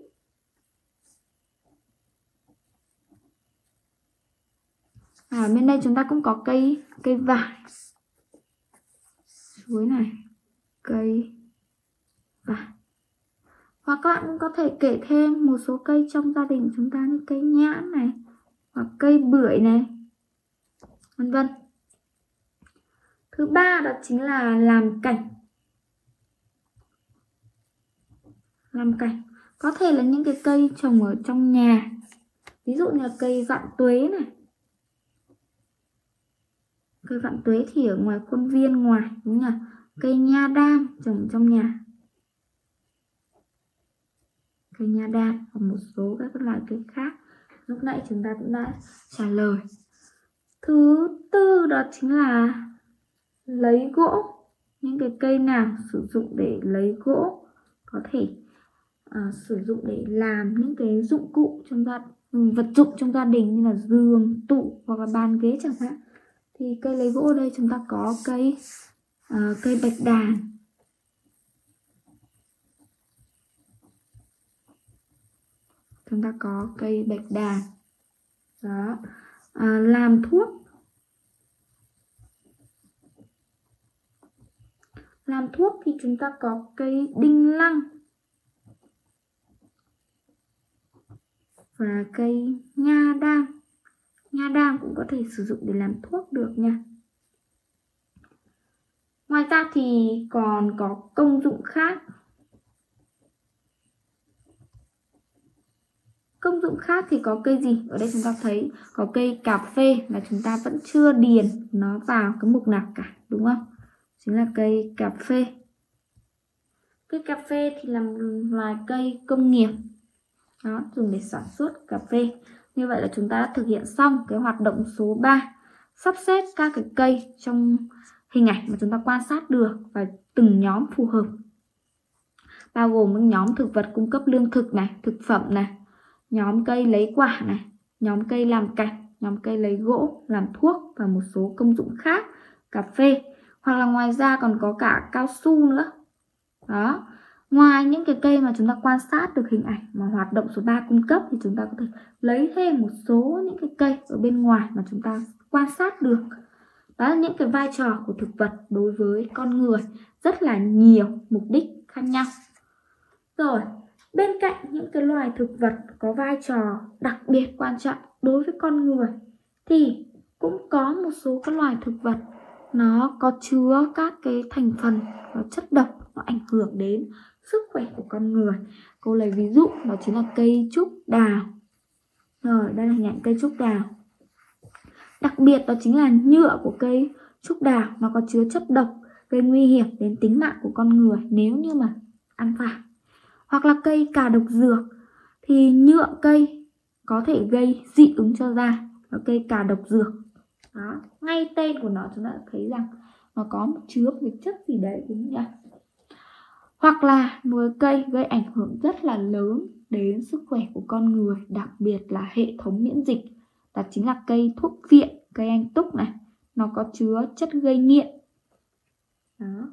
Bên đây chúng ta cũng có cây vải. Chuối này, cây vải. Hoặc các bạn cũng có thể kể thêm một số cây trong gia đình chúng ta như cây nhãn này, hoặc cây bưởi này, vân vân. Thứ ba đó chính là làm cảnh. Làm cảnh có thể là những cái cây trồng ở trong nhà, ví dụ như là cây vạn tuế này. Cây vạn tuế thì ở ngoài khuôn viên ngoài, đúng không nhỉ? Cây nha đam trồng trong nhà. Cây nha đam và một số các loại cây khác. Lúc nãy chúng ta cũng đã trả lời. Thứ tư đó chính là lấy gỗ. Những cái cây nào sử dụng để lấy gỗ, có thể sử dụng để làm những cái dụng cụ trong vật dụng trong gia đình như là giường, tủ hoặc là bàn ghế chẳng hạn. Thì cây lấy gỗ ở đây chúng ta có cây bạch đàn. Chúng ta có cây bạch đàn. Đó. Làm thuốc. Làm thuốc thì chúng ta có cây đinh lăng và cây nha đam. Nha đam cũng có thể sử dụng để làm thuốc được nha. Ngoài ra thì còn có công dụng khác. Công dụng khác thì có cây gì? Ở đây chúng ta thấy có cây cà phê là chúng ta vẫn chưa điền nó vào cái mục nào cả, đúng không? Chính là cây cà phê. Cây cà phê thì là loài cây công nghiệp, đó, dùng để sản xuất cà phê. Như vậy là chúng ta đã thực hiện xong cái hoạt động số 3, sắp xếp các cái cây trong hình ảnh mà chúng ta quan sát được vào từng nhóm phù hợp, bao gồm những nhóm thực vật cung cấp lương thực này, thực phẩm này, nhóm cây lấy quả này, nhóm cây làm cành, nhóm cây lấy gỗ làm thuốc và một số công dụng khác, cà phê, hoặc là ngoài ra còn có cả cao su nữa. Đó. Ngoài những cái cây mà chúng ta quan sát được hình ảnh mà hoạt động số 3 cung cấp thì chúng ta có thể lấy thêm một số những cái cây ở bên ngoài mà chúng ta quan sát được. Đó là những cái vai trò của thực vật đối với con người, rất là nhiều mục đích khác nhau. Rồi, bên cạnh những cái loài thực vật có vai trò đặc biệt quan trọng đối với con người thì cũng có một số các loài thực vật nó có chứa các cái thành phần và chất độc, nó ảnh hưởng đến sức khỏe của con người. Cô lấy ví dụ đó chính là cây trúc đào. Rồi, đây là hình ảnh cây trúc đào. Đặc biệt đó chính là nhựa của cây trúc đào, nó có chứa chất độc gây nguy hiểm đến tính mạng của con người nếu như mà ăn phải. Hoặc là cây cà độc dược thì nhựa cây có thể gây dị ứng cho da, là cây cà độc dược. Đó, ngay tên của nó chúng ta đã thấy rằng nó có chứa một chất gì đấy, đúng không nhỉ? Hoặc là một cây gây ảnh hưởng rất là lớn đến sức khỏe của con người, đặc biệt là hệ thống miễn dịch, đó chính là cây thuốc viện, cây anh túc này, nó có chứa chất gây nghiện. Đó.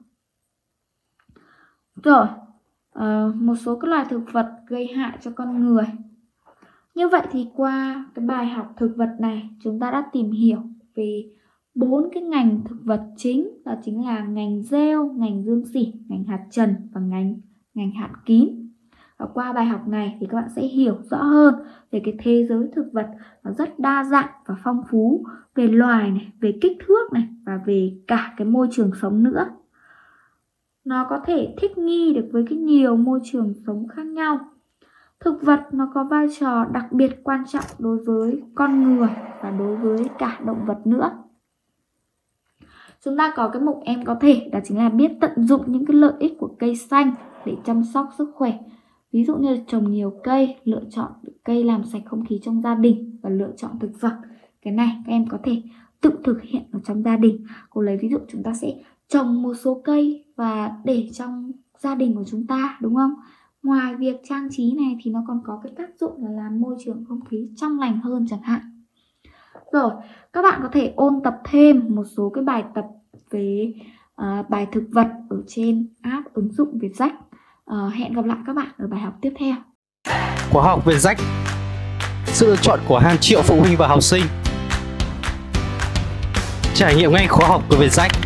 Rồi, một số các loài thực vật gây hại cho con người. Như vậy thì qua cái bài học thực vật này, chúng ta đã tìm hiểu về 4 cái ngành thực vật chính, đó chính là ngành rêu, ngành dương xỉ, ngành hạt trần và ngành hạt kín. Và qua bài học này thì các bạn sẽ hiểu rõ hơn về cái thế giới thực vật, nó rất đa dạng và phong phú về loài này, về kích thước này và về cả cái môi trường sống nữa. Nó có thể thích nghi được với cái nhiều môi trường sống khác nhau. Thực vật nó có vai trò đặc biệt quan trọng đối với con người và đối với cả động vật nữa. Chúng ta có cái mục em có thể, đó chính là biết tận dụng những cái lợi ích của cây xanh để chăm sóc sức khỏe. Ví dụ như là trồng nhiều cây, lựa chọn cây làm sạch không khí trong gia đình và lựa chọn thực phẩm. Cái này các em có thể tự thực hiện ở trong gia đình. Cô lấy ví dụ chúng ta sẽ trồng một số cây và để trong gia đình của chúng ta, đúng không? Ngoài việc trang trí này thì nó còn có cái tác dụng là làm môi trường không khí trong lành hơn chẳng hạn. Rồi, các bạn có thể ôn tập thêm một số cái bài tập về bài thực vật ở trên app ứng dụng Vietjack. Hẹn gặp lại các bạn ở bài học tiếp theo. Khóa học Vietjack, sự lựa chọn của hàng triệu phụ huynh và học sinh. Trải nghiệm ngay khóa học của Vietjack.